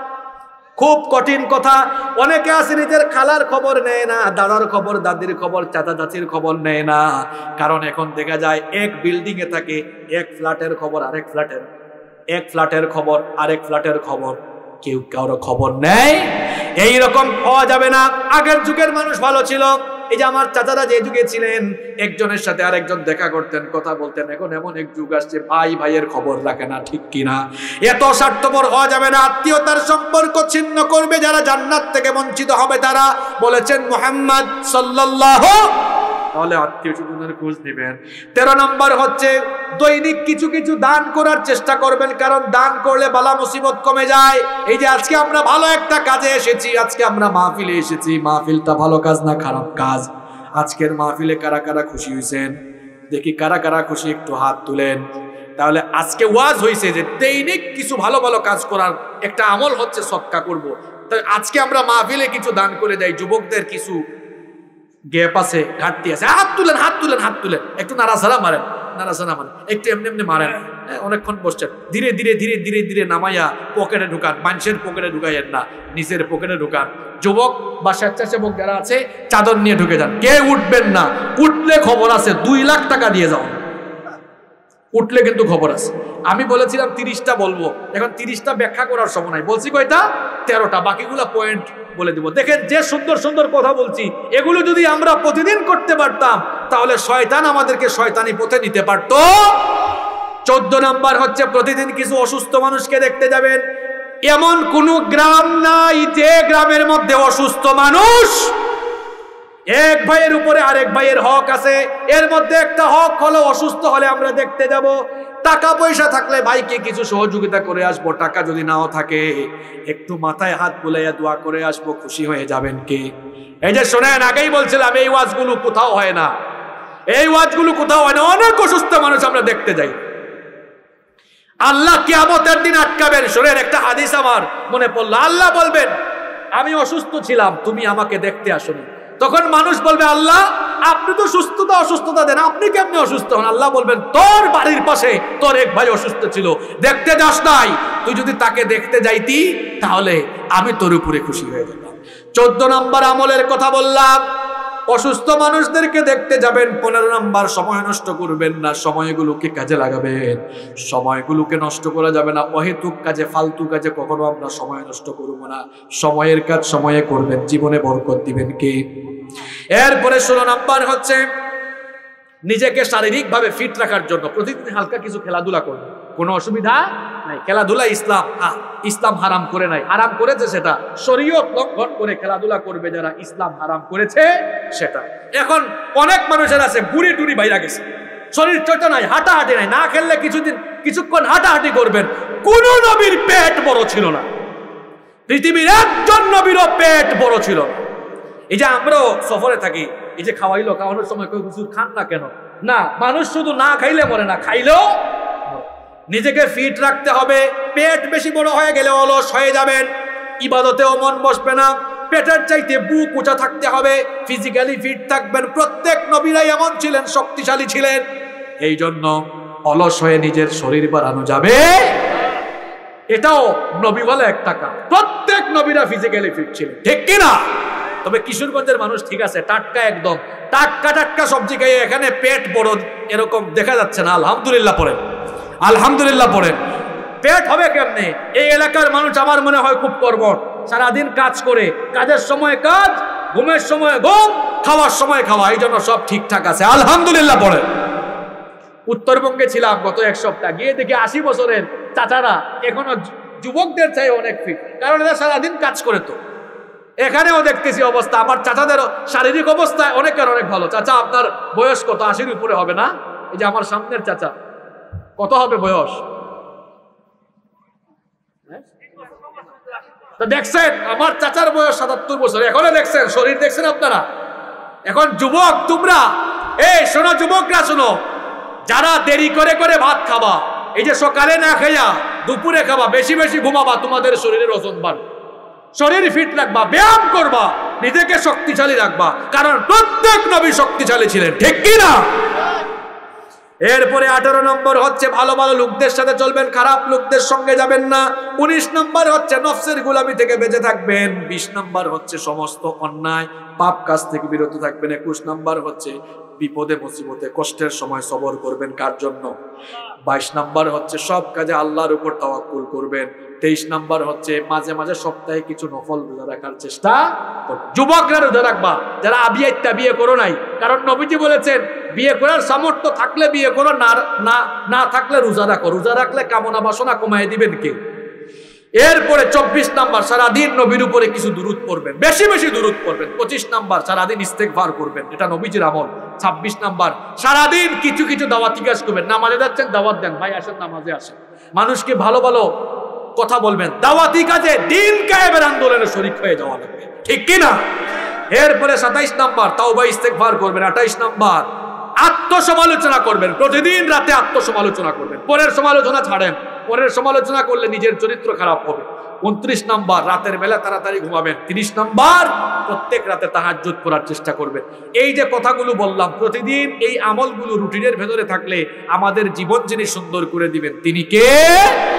খুব কঠিন কথা। অনেকে আছে নিজের খালার খবর নেয় না, দাদার খবর, দাদির খবর, চাচা চাচির খবর নেয় না। কারণ এখন দেখা যায় এক বিল্ডিং এ থাকে, এক ফ্ল্যাটের খবর আরেক ফ্ল্যাটের, এক ফ্ল্যাটের খবর আরেক ফ্ল্যাটের খবর, কেউ কারো খবর নেয়। এইরকম হওয়া যাবে না। আগের যুগের মানুষ ভালো ছিল। এই যে আমার চাচারা যে যুগে ছিলেন, একজনের সাথে আরেকজন দেখা করতেন, কথা বলতেন। এখন এমন এক যুগ আসছে ভাই ভাইয়ের খবর রাখে না, ঠিক কিনা? এত স্বার্থপর হওয়া যাবে না। আত্মীয়তার সম্পর্ক ছিন্ন করবে যারা জান্নাত থেকে বঞ্চিত হবে তারা, বলেছেন মুহাম্মদ সাল্লাল্লাহু। তাহলে আত্মীয় স্বজনের খোঁজ নেবেন। তেরো নম্বর হচ্ছে দৈনিক কিছু কিছু দান করার চেষ্টা করবেন, কারণ দান করলে বালা মুসিবত কমে যায়। এই যে আজকে আমরা ভালো একটা কাজে এসেছি, আজকে আমরা মাহফিলে এসেছি, মাহফিলটা ভালো কাজ না খারাপ কাজ? আজকের মাহফিলে কারা কারা খুশি হয়েছেন দেখি, কারা কারা খুশি একটু হাত তুলেন। তাহলে আজকে ওয়াজ হয়েছে যে দৈনিক কিছু ভালো ভালো কাজ করার একটা আমল হচ্ছে সদকা করব। তাই আজকে আমরা মাহফিলে কিছু দান করে যাই। যুবকদের কিছু গ্যাপ আছে, ঘাটতি আছে, হাত তুলেন হাত তুলেন হাত তুলেন, একটু নাড়াচাড়া মারেন, নাড়াচাড়া মারেন, একটু এমনি এমনি মারেন। অনেকক্ষণ বসছেন, ধীরে ধীরে ধীরে ধীরে ধীরে নামাইয়া পকেটে ঢুকান। মানুষের পকেটে ঢুকাইয়েন না, নিচের পকেটে ঢুকান। যুবক বা স্বেচ্ছাসেবক যারা আছে চাদর নিয়ে ঢুকে যান। কে উঠবেন না, উঠলে খবর আছে, দুই লাখ টাকা দিয়ে যাও, উঠলে কিন্তু খবর আছে। আমি বলেছিলাম তিরিশটা বলবো, এখন তিরিশটা ব্যাখ্যা করার সময় নাই। বলছি কয়টা? তেরোটা। বাকিগুলা পয়েন্ট বলে দিব। দেখেন যে সুন্দর সুন্দর কথা বলছি, এগুলো যদি আমরা প্রতিদিন করতে পারতাম তাহলে শয়তান আমাদেরকে শয়তানি পথে নিতে পারত। চোদ্দ নাম্বার হচ্ছে প্রতিদিন কিছু অসুস্থ মানুষকে দেখতে যাবেন। এমন কোন গ্রাম নাই যে গ্রামের মধ্যে অসুস্থ মানুষ। এক ভাইয়ের উপরে আরেক ভাইয়ের হক আছে। এর মধ্যে একটা হক হলো অসুস্থ হলে আমরা দেখতে যাব। টাকা পয়সা থাকলে ভাইকে কিছু সহযোগিতা করে আসবো, টাকা যদি নাও থাকে একটু মাথায় হাত বুলাইয়া দোয়া করে আসবো, খুশি হয়ে যাবেন কে? এই যে শোনেন, আগেই বলছিলাম এই ওয়াজগুলো কোথাও হয় না, এই ওয়াজগুলো কোথাও হয় না। অনেক অসুস্থ মানুষ আমরা দেখতে যাই। আল্লাহ কিয়ামতের দিন আটকাবেন। শোনেন, একটা হাদিস আমার মনে পড়লো। আল্লাহ বলবেন আমি অসুস্থ ছিলাম, তুমি আমাকে দেখতে আসোনি। তখন মানুষ বলবে আল্লাহ আপনি তো সুস্থতা অসুস্থতা দেন, আপনি কেমনি অসুস্থ হন? আল্লাহ বলবেন তোর বাড়ির পাশে তোর এক ভাই অসুস্থ ছিল, দেখতে যাস নাই, তুই যদি তাকে দেখতে যাইতি তাহলে আমি তোর উপরে খুশি হয়ে যেতাম। চোদ্দ নম্বর আমলের কথা বললাম, অসুস্থ মানুষদেরকে দেখতে যাবেন। পনেরো নম্বর সময় নষ্ট করবেন না, সময়গুলোকে কাজে লাগাবেন। সময়গুলোকে নষ্ট করা যাবে না অহেতুক কাজে, ফালতু কাজে কখনো আমরা সময় নষ্ট করবো না। সময়ের কাজ সময়ে করবেন, জীবনে বরকত দিবেন কে? এরপরে ষোলো নম্বর হচ্ছে নিজেকে শারীরিকভাবে ফিট রাখার জন্য প্রতিদিন হালকা কিছু খেলাধুলা করবেন। কোনো অসুবিধা নাই। খেলাধুলা ইসলাম ইসলাম হারাম করে নাই, হারাম করেছে সেটা শরীয়ত লঙ্ঘন করে খেলাধুলা করবে যারা, ইসলাম হারাম করেছে সেটা। এখন অনেক মানুষের আছে বুড়ি টুড়ি বাইরা গেছে, শরীর চর্চা নাই, হাঁটাহাঁটি নাই, না খেললে কিছুদিন কিছুক্ষণ হাঁটাহাঁটি করবেন। কোন নবীর পেট বড় ছিল না, পৃথিবীর একজন নবীরও পেট বড় ছিল না। এই যে আমরাও সফরে থাকি, এই যে খাওয়াইলো, খাওয়ানোর সময় কেউ হুজুর খান না কেন? না, মানুষ শুধু না খাইলে মরে না, খাইলেও নিজেকে ফিট রাখতে হবে। পেট বেশি বড় হয়ে গেলে অলস হয়ে যাবেন, ইবাদতেও মন বসবে না। পেটের চাইতে বুক উঁচা থাকতে হবে, ফিজিক্যালি ফিট থাকবেন। প্রত্যেক নবীরাই এমন ছিলেন, শক্তিশালী ছিলেন। এই জন্য অলস হয়ে নিজের শরীর বাড়ানো যাবে, এটাও নবী বলে এক টাকা। প্রত্যেক নবীরা ফিজিক্যালি ফিট ছিলেন, ঠিক কিনা? তবে কিশোরগঞ্জের মানুষ ঠিক আছে, টাটকা, একদম টাটকা টাটকা সবজি খাইয়ে এখানে পেট বড় এরকম দেখা যাচ্ছে না। আলহামদুলিল্লাহ পড়েন, আলহামদুলিল্লাহ পড়েন। পেট হবে কেমনে? এই এলাকার মানুষ আমার মনে হয় খুব কর্মঠ, সারাদিন কাজ করে, কাজের সময় কাজ, ঘুমের সময় ঘুম, খাওয়ার সময় খাওয়া, এই জন্য সব ঠিকঠাক আছে। আলহামদুলিল্লাহ পড়েন। উত্তরবঙ্গে ছিলাম গত এক সপ্তাহ, গিয়ে দেখি আশি বছরের চাচারা এখনো যুবকদের চাই অনেক ফিট, কারণ এরা সারাদিন কাজ করে। তো এখানেও দেখতেছি অবস্থা, আমার চাচাদের শারীরিক অবস্থা অনেকের অনেক ভালো। চাচা আপনার বয়স কত? আশির উপরে হবে না? এই যে আমার সামনের চাচা, কত হবে বয়স? তো দেখছেন আমার চাচার বয়স সাতাত্তর বছর, এখনো দেখছেন শরীর দেখছেন আপনারা। এখন যুবক তোমরা, এই শোনো যুবকরা শোনো, যারা দেরি করে করে ভাত খাবা, এই যে সকালে না খাইয়া দুপুরে খাবা, বেশি বেশি ঘুমাবা, তোমাদের শরীরের ওজন বাড়বে, শরীর ফিট রাখবা, ব্যায়াম করবা, নিজেকে শক্তিশালী রাখবা, কারণ প্রত্যেক নবী শক্তিশালী ছিলেন, ঠিক কিনা? এরপরে আঠারো নম্বর হচ্ছে ভালো ভালো লোকদের সাথে চলবেন, খারাপ লোকদের সঙ্গে যাবেন না। উনিশ নম্বর হচ্ছে নফসের গোলামি থেকে বেঁচে থাকবেন। বিশ নম্বর হচ্ছে সমস্ত অন্যায় পাপ কাজ থেকে বিরত থাকবেন। একুশ নম্বর হচ্ছে বিপদে মুসিবতে কষ্টের সময় সবর করবেন। কার জন্য? বাইশ নম্বর হচ্ছে সব কাজে আল্লাহর উপর তাওয়াক্কুল করবেন। তেইশ নম্বর হচ্ছে মাঝে মাঝে সপ্তাহে কিছু নফল রোজা রাখার চেষ্টা করবেন। যুবকরা রোজা রাখবা, যারা আবিয়াইত্যা বিয়ে করো নাই, কারণ নবীজি বলেছেন বিয়ে করার সামর্থ্য থাকলে বিয়ে করো, না না না থাকলে রোজা রাখো। রোজা রাখলে কামনা বাসনা কমায় দিবেন কে? এরপরে চব্বিশ নাম্বার সারাদিন নবীর উপরে কিছু দুরূদ পড়বেন, বেশি বেশি দুরূদ পড়বেন। পঁচিশ নাম্বার সারাদিন ইস্তেগফার করবেন, এটা নবীজির আমল। ছাব্বিশ নাম্বার সারাদিন কিছু কিছু দাওয়াতি কাজ করবেন। নামাজে যাচ্ছেন, দাওয়াত দেন, ভাই আসেন নামাজে আসেন, মানুষকে ভালো ভালো কথা বলবেন। দাওয়াতি কাজে দিন কায়েমের আন্দোলনে শরীক হয়ে যাওয়া লাগবে, ঠিক কিনা? এরপরে সাতাইশ নাম্বার তাওবা ইস্তেগফার করবেন। আঠাইশ নাম্বার আত্মসমালোচনা করবেন, প্রতিদিন রাতে আত্মসমালোচনা করবেন। পরের সমালোচনা ছাড়েন, পরের সমালোচনা করলে নিজের চরিত্র খারাপ হবে। উনত্রিশ নাম্বার রাতের বেলা তাড়াতাড়ি ঘুমাবেন। তিরিশ নাম্বার প্রত্যেক রাতে তাহাজ্জুদ করার চেষ্টা করবেন। এই যে কথাগুলো বললাম, প্রতিদিন এই আমলগুলো রুটিনের ভেতরে থাকলে আমাদের জীবন যিনি সুন্দর করে দিবেন তিনি কে?